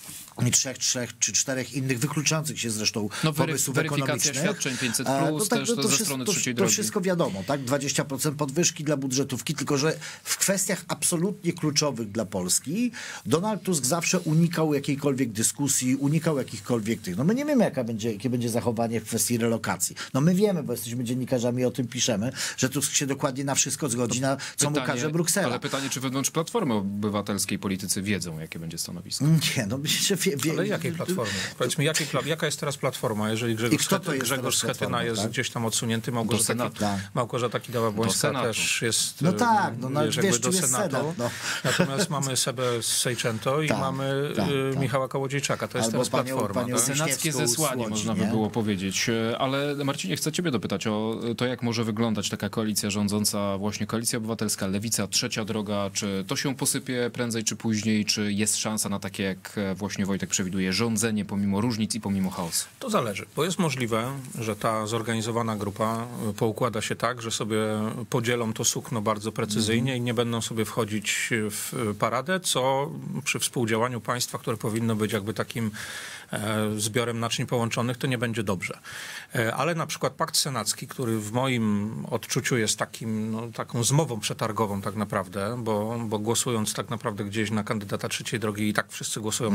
Speaker 3: trzech czy czterech innych wykluczających się zresztą pomysłów ekonomicznych.
Speaker 1: Świadczeń 500+, też ze strony trzeciej drogi.
Speaker 3: To wszystko wiadomo, tak? 20% podwyżki dla budżetówki, tylko że w kwestiach absolutnie kluczowych dla Polski Donald Tusk zawsze unikał jakiejkolwiek dyskusji, unikał jakichkolwiek tych. No my nie wiemy, jakie będzie zachowanie w kwestii relokacji. No my wiemy, bo jesteśmy dziennikarzami i o tym piszemy, że Tusk się dokładnie na wszystko zgodzi, na co mu każe Bruksela.
Speaker 1: Ale pytanie, czy wewnątrz Platformy Obywatelskiej politycy wiedzą, jakie będzie stanowisko?
Speaker 3: Nie, no myślę, że
Speaker 2: ale jakiej Platformy? Powiedzmy, jaka jest teraz Platforma, jeżeli Grzegorz Schetyna jest tak? Gdzieś tam odsunięty, Małgorzata Kidawa-Błońska też jest
Speaker 3: no tak,
Speaker 2: wiesz, do Senatu. Senat, no. Natomiast mamy Sebę Sejczęto i mamy Michała Kołodziejczaka. To jest teraz Platforma.
Speaker 1: Tak? Senackie zesłanie, można by było powiedzieć. Ale Marcinie, chcę ciebie dopytać o to, jak może wyglądać taka koalicja rządząca, właśnie Koalicja Obywatelska, Lewica, Trzecia Droga. Czy to się posypie prędzej czy później? Czy jest szansa na takie, jak właśnie Wojtek przewiduje, rządzenie pomimo różnic i pomimo chaosu?
Speaker 2: To zależy, bo jest możliwe, że ta zorganizowana grupa poukłada się tak, że sobie podzielą to sukno bardzo precyzyjnie i nie będą sobie wchodzić w paradę, co przy współdziałaniu państwa, które powinno być jakby takim zbiorem naczyń połączonych, to nie będzie dobrze. Ale na przykład pakt senacki, który w moim odczuciu jest taką zmową przetargową tak naprawdę, bo głosując tak naprawdę gdzieś na kandydata Trzeciej Drogi i tak wszyscy głosują na Tuska,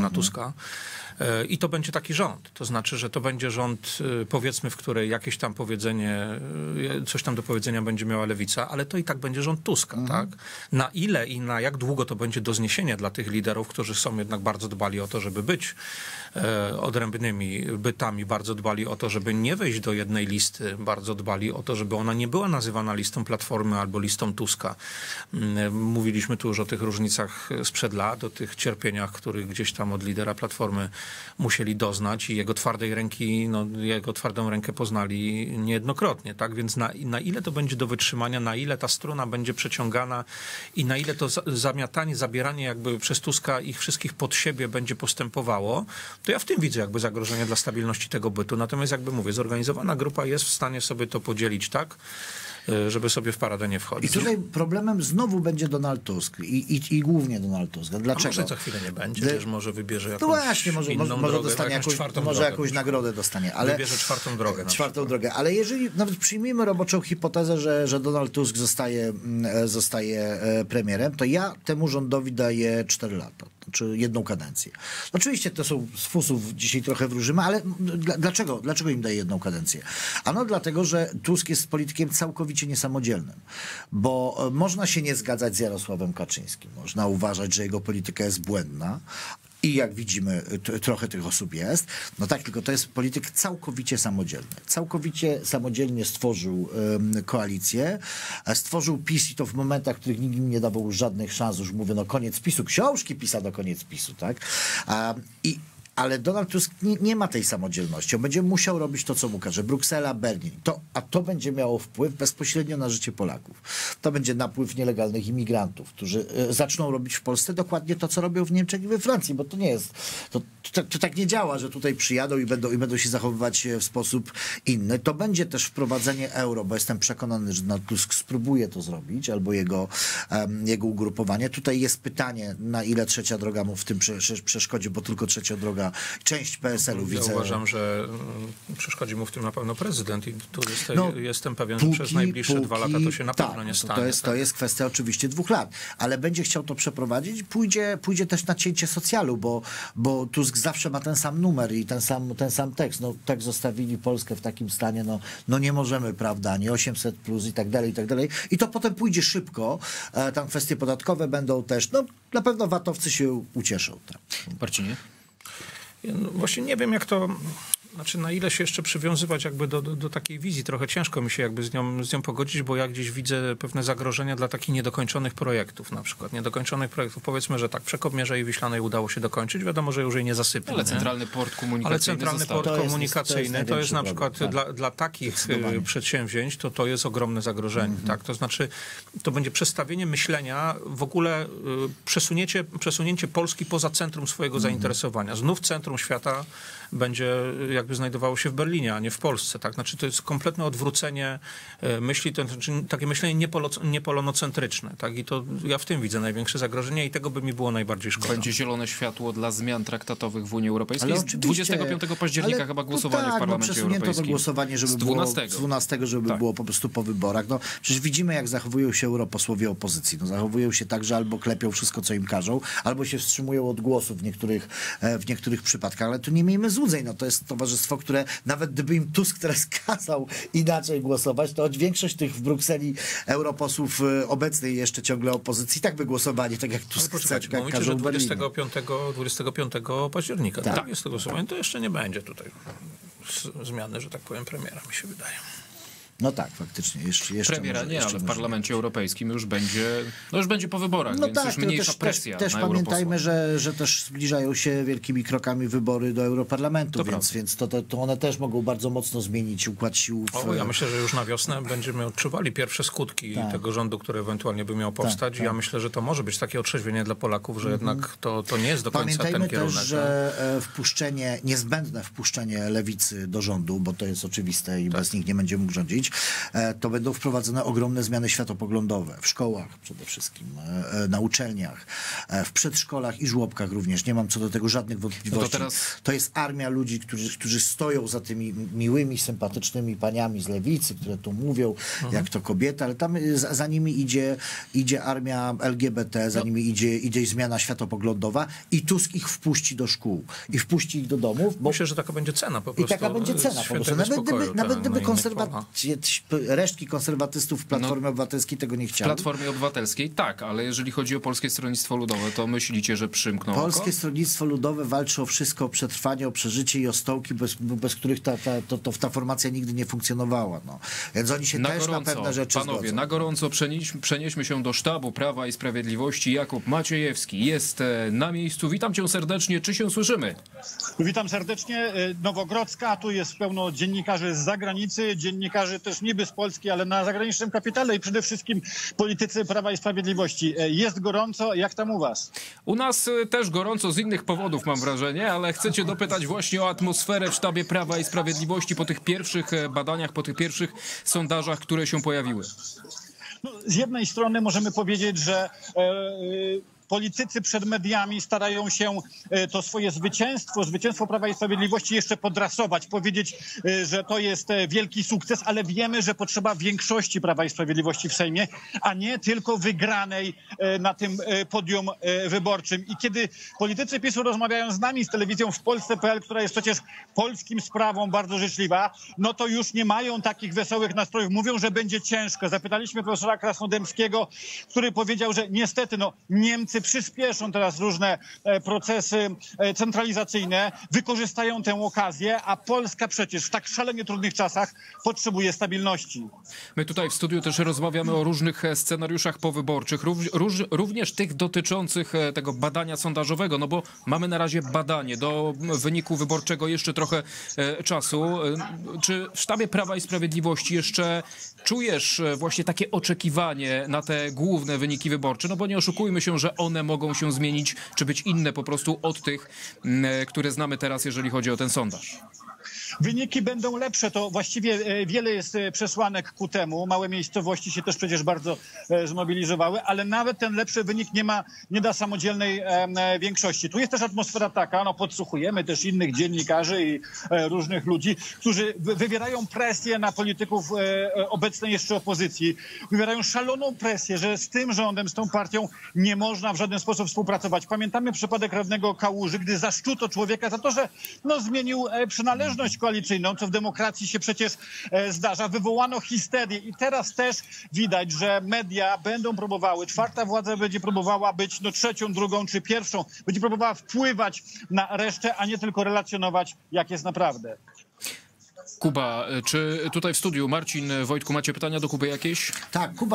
Speaker 2: prawda? I to będzie taki rząd. To znaczy, że to będzie rząd, powiedzmy, w której jakieś tam powiedzenie, coś tam do powiedzenia będzie miała lewica, ale to i tak będzie rząd Tuska, tak? Na ile i na jak długo to będzie do zniesienia dla tych liderów, którzy są jednak bardzo dbali o to, żeby być odrębnymi bytami, bardzo dbali o to, żeby nie wejść do jednej listy, bardzo dbali o to, żeby ona nie była nazywana listą Platformy albo listą Tuska. Mówiliśmy tu już o tych różnicach sprzed lat, o tych cierpieniach, których gdzieś tam od lidera Platformy musieli doznać i jego twardej ręki, no, jego twardą rękę poznali niejednokrotnie, tak? Więc na ile to będzie do wytrzymania, na ile ta struna będzie przeciągana i na ile to zamiatanie, zabieranie jakby przez Tuska ich wszystkich pod siebie będzie postępowało, to ja w tym widzę jakby zagrożenie dla stabilności tego bytu. Natomiast jakby mówię, zorganizowana grupa jest w stanie sobie to podzielić tak, żeby sobie w paradę nie wchodzić.
Speaker 3: I tutaj problemem znowu będzie Donald Tusk i głównie Donald Tusk. Dlaczego?
Speaker 2: A może za chwilę nie będzie, też może wybierze jakąś
Speaker 3: no właśnie, może
Speaker 2: drogę,
Speaker 3: dostanie jakąś nagrodę dostanie. Ale
Speaker 2: wybierze czwartą drogę.
Speaker 3: Czwartą drogę. Ale jeżeli nawet przyjmijmy roboczą hipotezę, że Donald Tusk zostaje premierem, to ja temu rządowi daję 4 lata. Czy jedną kadencję. Oczywiście to są z fusów, dzisiaj trochę wróżymy, ale dlaczego im daje jedną kadencję? Ano dlatego, że Tusk jest politykiem całkowicie niesamodzielnym, bo można się nie zgadzać z Jarosławem Kaczyńskim, można uważać, że jego polityka jest błędna, i jak widzimy, trochę tych osób jest. No tak, tylko to jest polityk całkowicie samodzielny. Całkowicie samodzielnie stworzył koalicję. Stworzył PiS i to w momentach, w których nikt im nie dawał żadnych szans. Już mówię, no koniec PiS-u. Książki pisał do koniec PiS-u, tak? Ale Donald Tusk nie ma tej samodzielności. On będzie musiał robić to, co mu każe. Bruksela, Berlin. A to będzie miało wpływ bezpośrednio na życie Polaków. To będzie napływ nielegalnych imigrantów, którzy zaczną robić w Polsce dokładnie to, co robią w Niemczech i we Francji, bo to nie jest... To tak nie działa, że tutaj przyjadą i będą się zachowywać w sposób inny. To będzie też wprowadzenie euro, bo jestem przekonany, że Donald Tusk spróbuje to zrobić, albo jego ugrupowanie. Tutaj jest pytanie, na ile trzecia droga mu w tym przeszkodzi, bo tylko trzecia droga część PSL-u widzę.
Speaker 2: Ja uważam, że przeszkodzi mu w tym na pewno prezydent i tu jestem pewien, że przez najbliższe 2 lata to się na pewno nie stanie.
Speaker 3: To jest kwestia oczywiście 2 lat, ale będzie chciał to przeprowadzić, pójdzie też na cięcie socjalu, bo Tusk zawsze ma ten sam numer i ten sam tekst. No tak zostawili Polskę w takim stanie, no nie możemy, prawda, nie 800 plus i tak dalej, i tak dalej. I to potem pójdzie szybko. Tam kwestie podatkowe będą też, no na pewno VAT-owcy się ucieszą. Tak.
Speaker 1: Marcinie?
Speaker 2: No właśnie nie wiem, jak to... Znaczy, na ile się jeszcze przywiązywać jakby do takiej wizji. Trochę ciężko mi się jakby z nią pogodzić, bo ja gdzieś widzę pewne zagrożenia dla takich niedokończonych projektów na przykład. Niedokończonych projektów, powiedzmy, że tak, przekop Mierzei Wiślanej udało się dokończyć. Wiadomo, że już jej nie zasypie.
Speaker 1: Ale centralny port
Speaker 2: komunikacyjny to jest na przykład tak. Dla takich przedsięwzięć to jest ogromne zagrożenie. Tak? To znaczy, to będzie przestawienie myślenia, w ogóle przesunięcie Polski poza centrum swojego zainteresowania. Znów centrum świata będzie jakby znajdowało się w Berlinie, a nie w Polsce. Tak? Znaczy, to jest kompletne odwrócenie myśli, to znaczy takie myślenie niepolonocentryczne. Tak? I to ja w tym widzę największe zagrożenie i tego by mi było najbardziej szkoda.
Speaker 1: Będzie zielone światło dla zmian traktatowych w Unii Europejskiej. 25 października chyba głosowanie w Parlamencie Europejskim.
Speaker 3: To głosowanie, żeby było z 12, żeby było po prostu po wyborach. No, przecież widzimy, jak zachowują się europosłowie opozycji. No, zachowują się tak, że albo klepią wszystko, co im każą, albo się wstrzymują od głosu w niektórych przypadkach. Ale tu nie miejmy złudzeń. No, to jest towarzystwo, które nawet gdyby im Tusk teraz kazał inaczej głosować, to choć większość tych w Brukseli europosłów obecnej jeszcze ciągle opozycji tak by głosowali, tak jak Tusk chce, jak każą w Berlinie.
Speaker 2: 25 października tak jest to głosowanie, to jeszcze nie będzie tutaj zmiany, że tak powiem, premiera, mi się wydaje.
Speaker 3: No tak, faktycznie. Jeszcze
Speaker 1: premiera nie, ale w Parlamencie Europejskim już będzie po wyborach,
Speaker 3: no
Speaker 1: więc
Speaker 3: tak,
Speaker 1: już mniejsza presja
Speaker 3: też
Speaker 1: na
Speaker 3: pamiętajmy, że też zbliżają się wielkimi krokami wybory do Europarlamentu, więc to one też mogą bardzo mocno zmienić układ sił.
Speaker 2: Ja myślę, że już na wiosnę będziemy odczuwali pierwsze skutki tego rządu, który ewentualnie by miał powstać. Ja myślę, że to może być takie otrzeźwienie dla Polaków, że jednak to nie jest do końca ten kierunek.
Speaker 3: Pamiętajmy też, że niezbędne wpuszczenie lewicy do rządu, bo to jest oczywiste i bez nich nie będzie mógł rządzić, zrobić, to będą wprowadzone ogromne zmiany światopoglądowe w szkołach przede wszystkim, na uczelniach, w przedszkolach i żłobkach również. Nie mam co do tego żadnych wątpliwości. To jest armia ludzi, którzy stoją za tymi miłymi, sympatycznymi paniami z lewicy, które tu mówią, jak to kobieta, ale tam za nimi idzie armia LGBT, za nimi idzie zmiana światopoglądowa i Tusk ich wpuści do szkół i wpuści ich do domów.
Speaker 2: Myślę, że taka będzie cena po prostu.
Speaker 3: I taka będzie cena po prostu. Nawet gdyby resztki konserwatystów w Platformie Obywatelskiej tego nie chciały.
Speaker 1: W Platformie Obywatelskiej tak, ale jeżeli chodzi o Polskie Stronnictwo Ludowe, to myślicie, że przymkną
Speaker 3: Polskie Stronnictwo Ludowe walczy o wszystko, o przetrwanie, o przeżycie i o stołki, bez których ta formacja nigdy nie funkcjonowała. No. Więc oni się też na pewne rzeczy
Speaker 1: panowie,
Speaker 3: zgodzą.
Speaker 1: na gorąco przenieśmy się do sztabu Prawa i Sprawiedliwości. Jakub Maciejewski jest na miejscu. Witam cię serdecznie. Czy się słyszymy?
Speaker 6: Witam serdecznie. Nowogrodzka. Tu jest pełno dziennikarzy z zagranicy, dziennikarzy też niby z Polski, ale na zagranicznym kapitale i przede wszystkim politycy Prawa i Sprawiedliwości. Jest gorąco. Jak tam u was?
Speaker 1: U nas też gorąco z innych powodów, mam wrażenie, ale chcę cię dopytać właśnie o atmosferę w sztabie Prawa i Sprawiedliwości po tych pierwszych badaniach, po tych pierwszych sondażach, które się pojawiły.
Speaker 6: No, z jednej strony możemy powiedzieć, że politycy przed mediami starają się to swoje zwycięstwo Prawa i Sprawiedliwości jeszcze podrasować, powiedzieć, że to jest wielki sukces, ale wiemy, że potrzeba większości Prawa i Sprawiedliwości w Sejmie, a nie tylko wygranej na tym podium wyborczym. I kiedy politycy PiS-u rozmawiają z nami, z telewizją w Polsce.pl, która jest przecież polskim sprawą bardzo życzliwa, no to już nie mają takich wesołych nastrojów. Mówią, że będzie ciężko. Zapytaliśmy profesora Krasnodębskiego, który powiedział, że niestety Niemcy przyspieszą teraz różne procesy centralizacyjne, wykorzystają tę okazję, a Polska przecież w tak szalenie trudnych czasach potrzebuje stabilności.
Speaker 1: My tutaj w studiu też rozmawiamy o różnych scenariuszach powyborczych, również tych dotyczących tego badania sondażowego, no bo mamy na razie badanie, do wyniku wyborczego jeszcze trochę czasu. Czy w sztabie Prawa i Sprawiedliwości jeszcze czujesz właśnie takie oczekiwanie na te główne wyniki wyborcze? No bo nie oszukujmy się, że one mogą się zmienić, czy być inne po prostu od tych, które znamy teraz, jeżeli chodzi o ten sondaż.
Speaker 6: Wyniki będą lepsze, to właściwie wiele jest przesłanek ku temu. Małe miejscowości się też przecież bardzo zmobilizowały, ale nawet ten lepszy wynik nie da samodzielnej większości. Tu jest też atmosfera taka, podsłuchujemy też innych dziennikarzy i różnych ludzi, którzy wywierają presję na polityków obecnej jeszcze opozycji. Wywierają szaloną presję, że z tym rządem, z tą partią nie można w żaden sposób współpracować. Pamiętamy przypadek radnego Kałuży, gdy zaszczuto człowieka za to, że zmienił przynależność koalicyjną, co w demokracji się przecież zdarza. Wywołano histerię i teraz też widać, że media będą próbowały, czwarta władza będzie próbowała być trzecią, drugą czy pierwszą. Będzie próbowała wpływać na resztę, a nie tylko relacjonować, jak jest naprawdę.
Speaker 1: Kuba, czy tutaj w studiu, Marcin, Wojtku, macie pytania do Kuby jakieś?
Speaker 3: Tak, Kuba,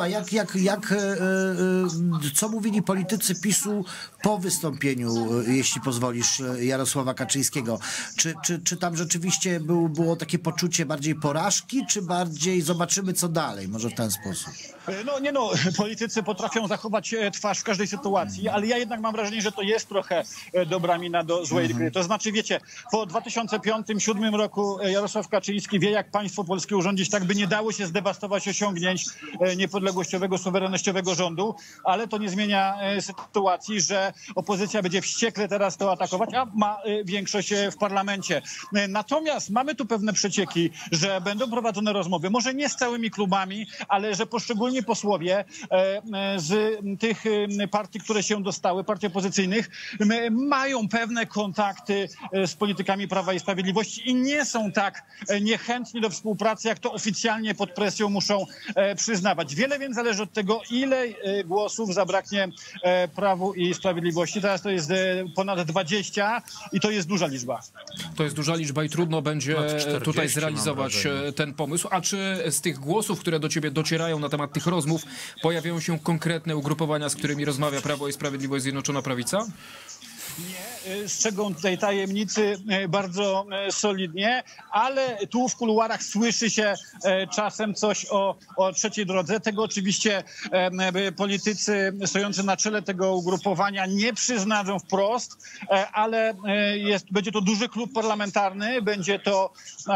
Speaker 3: co mówili politycy PiS-u po wystąpieniu, jeśli pozwolisz, Jarosława Kaczyńskiego? Czy tam rzeczywiście było takie poczucie bardziej porażki, czy bardziej zobaczymy co dalej? Może w ten sposób?
Speaker 6: Politycy potrafią zachować twarz w każdej sytuacji, ale ja jednak mam wrażenie, że to jest trochę dobra mina do złej gry. To znaczy, wiecie, po 2005-2007 roku Jarosław Kaczyński wie, jak państwo polskie urządzić tak, by nie dało się zdewastować osiągnięć niepodległościowego, suwerennościowego rządu, ale to nie zmienia sytuacji, że opozycja będzie wściekle teraz to atakować, a ma większość w parlamencie. Natomiast mamy tu pewne przecieki, że będą prowadzone rozmowy, może nie z całymi klubami, ale że poszczególni posłowie z tych partii, które się dostały, partii opozycyjnych, mają pewne kontakty z politykami Prawa i Sprawiedliwości i nie są tak niechętni do współpracy, jak to oficjalnie pod presją muszą przyznawać. Wiele więc zależy od tego, ile głosów zabraknie Prawu i Sprawiedliwości. Teraz to jest ponad 20 i to jest duża liczba.
Speaker 1: To jest duża liczba i trudno będzie
Speaker 2: 40,
Speaker 1: tutaj zrealizować ten pomysł. A czy z tych głosów, które do ciebie docierają na temat tych rozmów, pojawiają się konkretne ugrupowania, z którymi rozmawia Prawo i Sprawiedliwość, Zjednoczona Prawica?
Speaker 6: Nie, strzegą tutaj tajemnicy bardzo solidnie, ale tu w kuluarach słyszy się czasem coś o trzeciej drodze. Tego oczywiście politycy stojący na czele tego ugrupowania nie przyznają wprost, ale będzie to duży klub parlamentarny, będzie to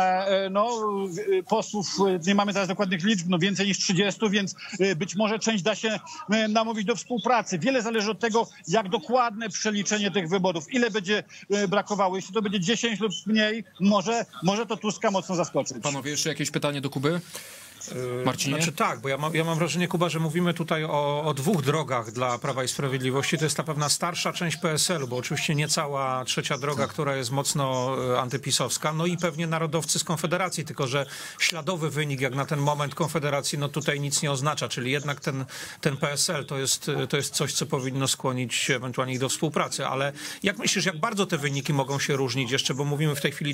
Speaker 6: posłów, nie mamy teraz dokładnych liczb, więcej niż 30, więc być może część da się namówić do współpracy. Wiele zależy od tego, jak dokładne przeliczenie tych wyborów, ile będzie brakowało. Jeśli to będzie 10 lub mniej, może to Tuska mocno zaskoczyć.
Speaker 1: Panowie, jeszcze jakieś pytanie do Kuby? Marcinie?
Speaker 2: Znaczy tak, bo ja mam wrażenie, Kuba, że mówimy tutaj o dwóch drogach dla Prawa i Sprawiedliwości. To jest ta pewna starsza część PSL-u, bo oczywiście nie cała trzecia droga, która jest mocno antypisowska, no i pewnie narodowcy z Konfederacji, tylko że śladowy wynik jak na ten moment Konfederacji, no tutaj nic nie oznacza, czyli jednak ten PSL to jest coś, co powinno skłonić ewentualnie ich do współpracy, ale jak myślisz, jak bardzo te wyniki mogą się różnić jeszcze, bo mówimy w tej chwili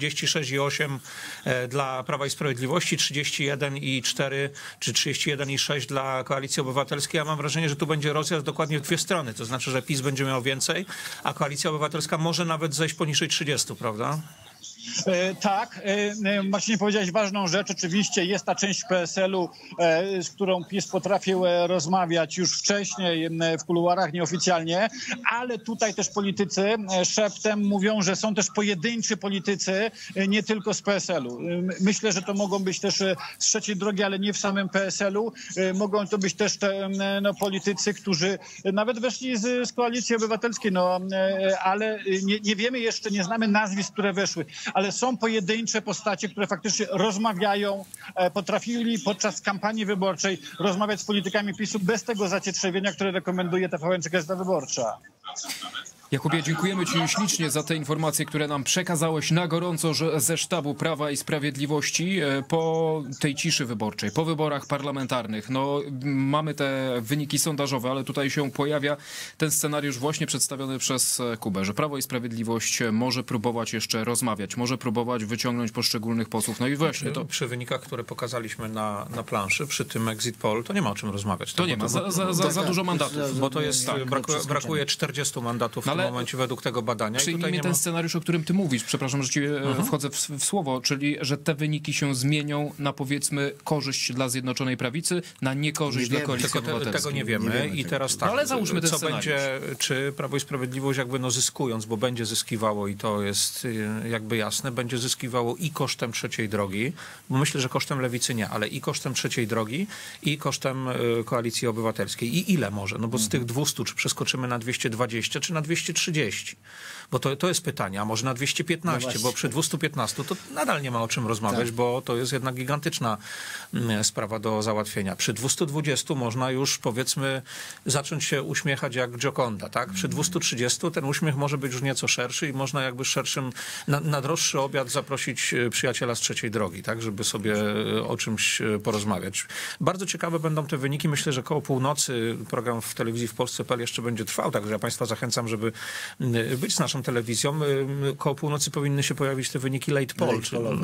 Speaker 2: 36,8 dla Prawa i Sprawiedliwości, 31,4 czy 31,6 dla Koalicji Obywatelskiej. Ja mam wrażenie, że tu będzie rozjazd dokładnie w dwie strony. To znaczy, że PiS będzie miał więcej, a Koalicja Obywatelska może nawet zejść poniżej 30, prawda?
Speaker 6: Tak, Marcinie, powiedziałeś ważną rzecz. Oczywiście jest ta część PSL-u, z którą PiS potrafił rozmawiać już wcześniej w kuluarach nieoficjalnie, ale tutaj też politycy szeptem mówią, że są też pojedynczy politycy, nie tylko z PSL-u. Myślę, że to mogą być też z trzeciej drogi, ale nie w samym PSL-u. Mogą to być też te politycy, którzy nawet weszli z Koalicji Obywatelskiej, ale nie wiemy jeszcze, nie znamy nazwisk, które weszły. Ale są pojedyncze postacie, które faktycznie rozmawiają, potrafili podczas kampanii wyborczej rozmawiać z politykami PiS-u bez tego zacietrzewienia, które rekomenduje TVN czy Gazeta Wyborcza.
Speaker 1: Jakubie, dziękujemy Ci ślicznie za te informacje, które nam przekazałeś na gorąco ze sztabu Prawa i Sprawiedliwości po tej ciszy wyborczej, po wyborach parlamentarnych. No, mamy te wyniki sondażowe, ale tutaj się pojawia ten scenariusz właśnie przedstawiony przez Kubę, że Prawo i Sprawiedliwość może próbować jeszcze rozmawiać, może próbować wyciągnąć poszczególnych posłów. No i właśnie to... Przy
Speaker 2: wynikach, które pokazaliśmy na planszy, przy tym exit poll, to nie ma o czym rozmawiać.
Speaker 1: To nie ma, za dużo mandatów.
Speaker 2: Bo to jest, brakuje 40 mandatów w tym momencie według tego badania.
Speaker 1: Przyjmijmy ten scenariusz, o którym ty mówisz, przepraszam, że ci wchodzę w słowo, czyli że te wyniki się zmienią na, powiedzmy, korzyść dla Zjednoczonej Prawicy, na niekorzyść dla Koalicji Obywatelskiej.
Speaker 2: Tego nie wiemy i teraz tak,
Speaker 1: ale załóżmy ten
Speaker 2: co
Speaker 1: scenariusz.
Speaker 2: będzie, czy Prawo i Sprawiedliwość jakby zyskując, bo będzie zyskiwało i to jest jakby jasne, będzie zyskiwało i kosztem trzeciej drogi, bo myślę, że kosztem Lewicy nie, ale i kosztem trzeciej drogi i kosztem Koalicji Obywatelskiej. I ile może? No bo z tych 200, czy przeskoczymy na 220, czy na 230? Bo to jest pytanie, a może na 215, bo przy 215 to nadal nie ma o czym rozmawiać, bo to jest jednak gigantyczna sprawa do załatwienia. Przy 220 można już, powiedzmy, zacząć się uśmiechać jak Gioconda, tak? Przy 230 ten uśmiech może być już nieco szerszy i można jakby szerszym, na droższy obiad zaprosić przyjaciela z trzeciej drogi, tak? Żeby sobie o czymś porozmawiać. Bardzo ciekawe będą te wyniki. Myślę, że koło północy program w telewizji w Polsce.pl jeszcze będzie trwał, także ja Państwa zachęcam, żeby być z naszą telewizją. Koło północy powinny się pojawić te wyniki late poll,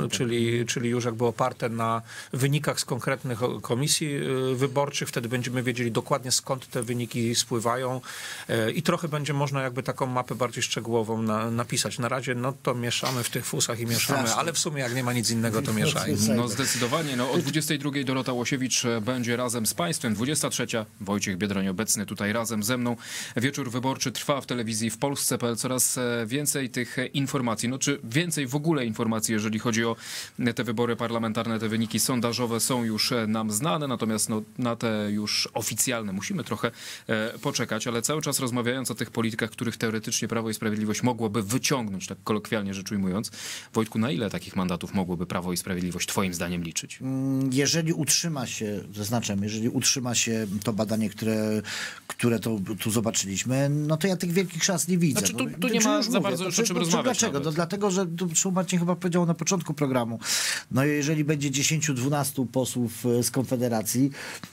Speaker 2: czyli już jakby oparte na wynikach z konkretnych komisji wyborczych. Wtedy będziemy wiedzieli dokładnie, skąd te wyniki spływają i trochę będzie można jakby taką mapę bardziej szczegółową napisać. Na razie to mieszamy w tych fusach i mieszamy, ale w sumie jak nie ma nic innego, to mieszajmy.
Speaker 1: No zdecydowanie. O 22 Dorota Łosiewicz będzie razem z Państwem. 23 Wojciech Biedroń obecny tutaj razem ze mną. Wieczór wyborczy trwa w telewizji w Polsce.pl. Coraz więcej tych informacji, czy więcej w ogóle informacji, jeżeli chodzi o te wybory parlamentarne, te wyniki sondażowe są już nam znane, natomiast na te już oficjalne musimy trochę poczekać, ale cały czas rozmawiając o tych politykach, których teoretycznie Prawo i Sprawiedliwość mogłoby wyciągnąć, tak kolokwialnie rzecz ujmując. Wojtku, na ile takich mandatów mogłoby Prawo i Sprawiedliwość twoim zdaniem liczyć?
Speaker 3: Jeżeli utrzyma się, zaznaczam, jeżeli utrzyma się to badanie, które tu zobaczyliśmy, to ja tych wielkich szans nie widzę.
Speaker 1: Znaczy, tu nie ma za bardzo już o czym rozmawiać.
Speaker 3: Dlaczego? Dlatego, że Marcin chyba powiedział na początku programu, jeżeli będzie 10-12 posłów z Konfederacji,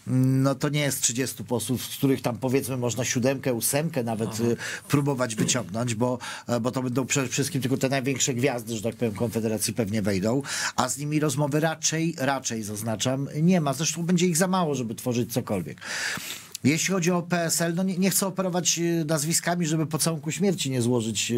Speaker 3: to nie jest 30 posłów, z których tam powiedzmy można 7, 8 nawet próbować wyciągnąć, bo to będą przede wszystkim tylko te największe gwiazdy, że tak powiem, Konfederacji pewnie wejdą, a z nimi rozmowy raczej zaznaczam, nie ma. Zresztą będzie ich za mało, żeby tworzyć cokolwiek. Jeśli chodzi o PSL, no nie chcę operować nazwiskami, żeby pocałunku śmierci nie złożyć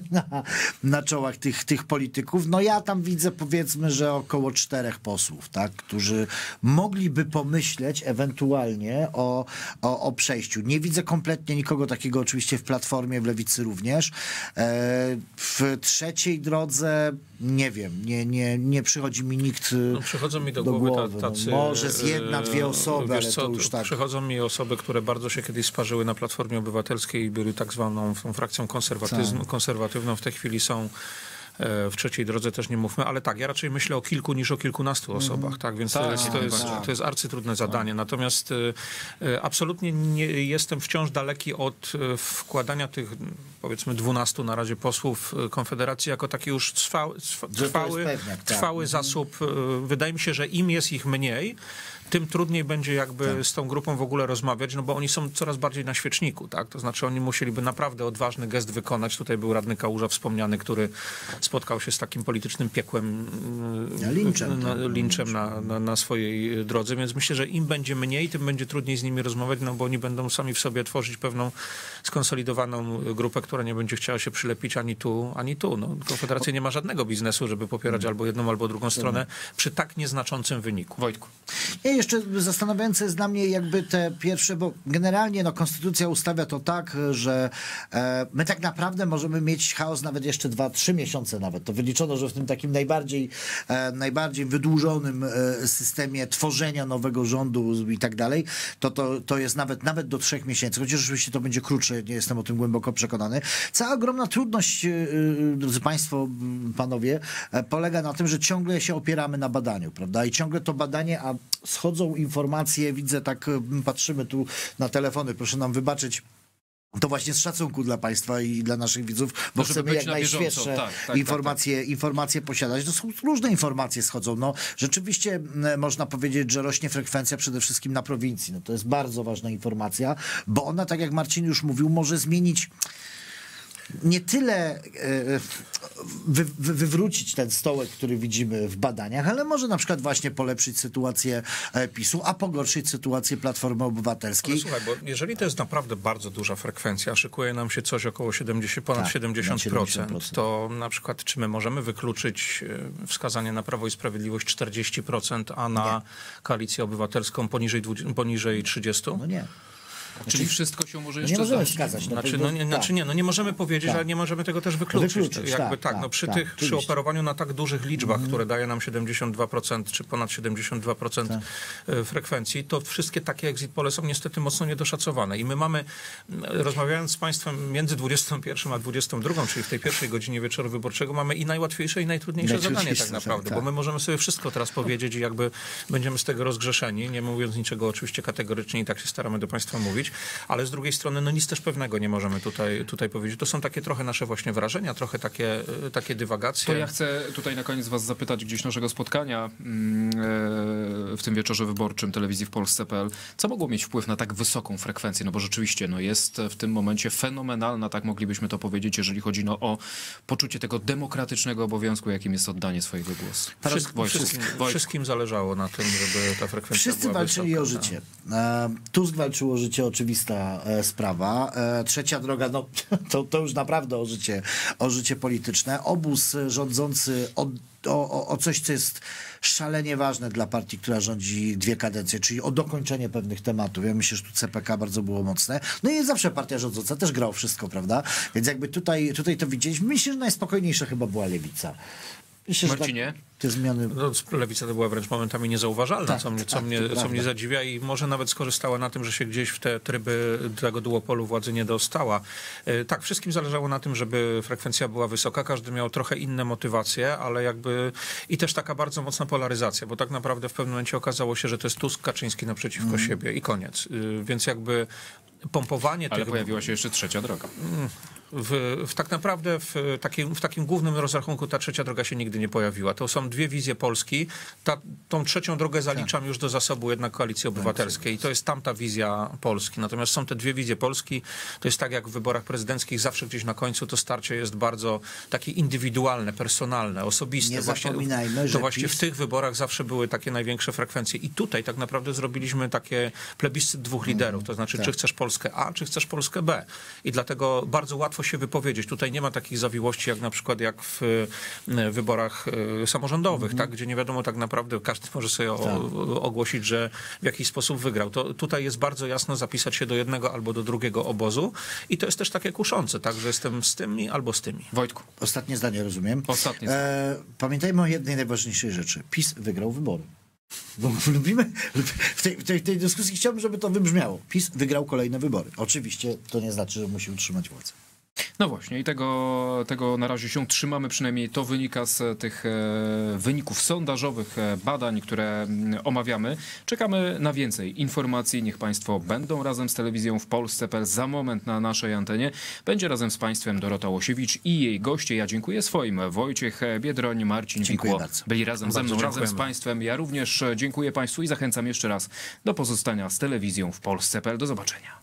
Speaker 3: na czołach tych polityków. No ja tam widzę, powiedzmy, że około 4 posłów, tak, którzy mogliby pomyśleć ewentualnie o przejściu. Nie widzę kompletnie nikogo takiego, oczywiście w Platformie, w Lewicy również. W trzeciej drodze nie wiem, nie przychodzi mi nikt
Speaker 2: przychodzą mi do głowy tacy...
Speaker 3: może z 1-2 osoby, ale to już tak.
Speaker 2: Przychodzą mi osoby, które bardzo się kiedyś sparzyły na Platformie Obywatelskiej i były tak zwaną frakcją konserwatywną. W tej chwili są w trzeciej drodze, też nie mówmy, ale tak, ja raczej myślę o kilku niż o kilkunastu osobach, tak, więc to jest arcytrudne zadanie. Natomiast absolutnie nie jestem wciąż daleki od wkładania tych, powiedzmy, 12 na razie posłów Konfederacji jako taki już trwały zasób. Wydaje mi się, że im jest ich mniej, tym trudniej będzie jakby z tą grupą w ogóle rozmawiać, no bo oni są coraz bardziej na świeczniku, tak? To znaczy oni musieliby naprawdę odważny gest wykonać. Tutaj był radny Kałuża wspomniany, który spotkał się z takim politycznym piekłem, linczem na swojej drodze, więc myślę, że im będzie mniej, tym będzie trudniej z nimi rozmawiać, no bo oni będą sami w sobie tworzyć pewną skonsolidowaną grupę, która nie będzie chciała się przylepić ani tu, ani tu. No, Konfederacja nie ma żadnego biznesu, żeby popierać albo jedną, albo drugą stronę przy tak nieznaczącym wyniku.
Speaker 1: Wojtku.
Speaker 3: Jeszcze zastanawiające jest dla mnie jakby te pierwsze, bo generalnie konstytucja ustawia to tak, że my tak naprawdę możemy mieć chaos nawet jeszcze 2-3 miesiące nawet. To wyliczono, że w tym takim najbardziej wydłużonym systemie tworzenia nowego rządu i tak dalej, to jest nawet do 3 miesięcy. Chociaż oczywiście to będzie krótsze, nie jestem o tym głęboko przekonany. Cała ogromna trudność, drodzy państwo, panowie, polega na tym, że ciągle się opieramy na badaniu, prawda? I ciągle to badanie, a schodzą informacje, widzę, tak patrzymy tu na telefony, proszę nam wybaczyć. To właśnie z szacunku dla państwa i dla naszych widzów, bo chcemy jak najświeższe informacje posiadać. To są różne informacje schodzą. No, rzeczywiście można powiedzieć, że rośnie frekwencja przede wszystkim na prowincji. No, to jest bardzo ważna informacja, bo ona, tak jak Marcin już mówił, może zmienić nie tyle wywrócić ten stołek, który widzimy w badaniach, ale może na przykład właśnie polepszyć sytuację PiS-u, a pogorszyć sytuację Platformy Obywatelskiej.
Speaker 2: Ale słuchaj, bo jeżeli to jest naprawdę bardzo duża frekwencja, szykuje nam się coś około 70%, to na przykład czy my możemy wykluczyć wskazanie na Prawo i Sprawiedliwość 40%, a na Koalicję Obywatelską poniżej 30%?
Speaker 3: No nie.
Speaker 1: Czyli wszystko się może jeszcze
Speaker 3: nie możemy wskazać.
Speaker 2: Nie możemy powiedzieć, ale nie możemy tego też wykluczyć. Przy operowaniu na tak dużych liczbach, które daje nam 72% czy ponad 72% frekwencji, to wszystkie takie exit pole są niestety mocno niedoszacowane. I my mamy, rozmawiając z państwem między 21 a 22, czyli w tej pierwszej godzinie wieczoru wyborczego, mamy i najłatwiejsze, i najtrudniejsze zadanie tak naprawdę, bo my możemy sobie wszystko teraz powiedzieć i jakby będziemy z tego rozgrzeszeni, nie mówiąc niczego oczywiście kategorycznie, i tak się staramy do państwa mówić. Ale z drugiej strony, nic też pewnego nie możemy tutaj powiedzieć. To są takie trochę nasze właśnie wrażenia, trochę takie dywagacje.
Speaker 1: To ja chcę tutaj na koniec was zapytać gdzieś naszego spotkania w tym wieczorze wyborczym telewizji w Polsce.pl. Co mogło mieć wpływ na tak wysoką frekwencję? No bo rzeczywiście jest w tym momencie fenomenalna, tak moglibyśmy to powiedzieć, jeżeli chodzi o poczucie tego demokratycznego obowiązku, jakim jest oddanie swojego głosu.
Speaker 2: Wszystkim zależało na tym, żeby ta frekwencja
Speaker 3: Wszyscy
Speaker 2: była
Speaker 3: walczyli
Speaker 2: wysoka,
Speaker 3: o życie. Tusk walczył o życie, oczywista sprawa. Trzecia droga, no to już naprawdę o życie polityczne. Obóz rządzący o coś, co jest szalenie ważne dla partii, która rządzi 2 kadencje, czyli o dokończenie pewnych tematów. Ja myślę, że tu CPK bardzo było mocne. No i zawsze partia rządząca też grała wszystko, prawda? Więc jakby tutaj to widzieliśmy. Myślę, że najspokojniejsza chyba była Lewica. Myślę,
Speaker 1: Marcinie?
Speaker 3: Te zmiany...
Speaker 2: Lewica to była wręcz momentami niezauważalna, co mnie zadziwia, i może nawet skorzystała na tym, że się gdzieś w te tryby tego duopolu władzy nie dostała. Tak, wszystkim zależało na tym, żeby frekwencja była wysoka. Każdy miał trochę inne motywacje, ale jakby i też taka bardzo mocna polaryzacja, bo tak naprawdę w pewnym momencie okazało się, że to jest Tusk, Kaczyński naprzeciwko siebie i koniec. Więc jakby pompowanie
Speaker 1: Ale
Speaker 2: tych...
Speaker 1: pojawiła się jeszcze trzecia droga.
Speaker 2: Tak naprawdę w takim głównym rozrachunku ta trzecia droga się nigdy nie pojawiła. To są dwie wizje Polski. Tą trzecią drogę zaliczam już do zasobu jednak Koalicji Obywatelskiej. I to jest tamta wizja Polski. Natomiast są te dwie wizje Polski. To jest tak jak w wyborach prezydenckich, zawsze gdzieś na końcu to starcie jest bardzo takie indywidualne, personalne, osobiste.
Speaker 3: Nie zapominajmy, że
Speaker 2: właśnie w tych wyborach zawsze były takie największe frekwencje. I tutaj tak naprawdę zrobiliśmy takie plebiscyt dwóch liderów. To znaczy, czy chcesz Polskę A, czy chcesz Polskę B. I dlatego bardzo łatwo się wypowiedzieć. Tutaj nie ma takich zawiłości jak na przykład jak w wyborach samorządowych, tak, gdzie nie wiadomo tak naprawdę, każdy może sobie ogłosić, że w jakiś sposób wygrał. To tutaj jest bardzo jasno zapisać się do jednego albo do drugiego obozu i to jest też takie kuszące, tak, że jestem z tymi albo z tymi.
Speaker 1: Wojtku.
Speaker 3: Ostatnie zdanie, rozumiem.
Speaker 1: Ostatnie zdanie.
Speaker 3: Pamiętajmy o jednej najważniejszej rzeczy. PiS wygrał wybory. Bo lubimy, w tej dyskusji chciałbym, żeby to wybrzmiało. PiS wygrał kolejne wybory. Oczywiście to nie znaczy, że musi utrzymać władzę.
Speaker 1: No właśnie i tego na razie się trzymamy, przynajmniej to wynika z tych wyników sondażowych, badań, które omawiamy. Czekamy na więcej informacji. Niech Państwo będą razem z telewizją w Polsce.pl. Za moment na naszej antenie będzie razem z Państwem Dorota Łosiewicz i jej goście. Ja dziękuję swoim. Wojciech Biedroń, Marcin
Speaker 3: Dziękuję
Speaker 1: Wikło
Speaker 3: bardzo.
Speaker 1: byli razem ze mną,
Speaker 2: Bardzo
Speaker 1: razem z Państwem. Ja również dziękuję Państwu i zachęcam jeszcze raz do pozostania z telewizją w Polsce.pl. Do zobaczenia.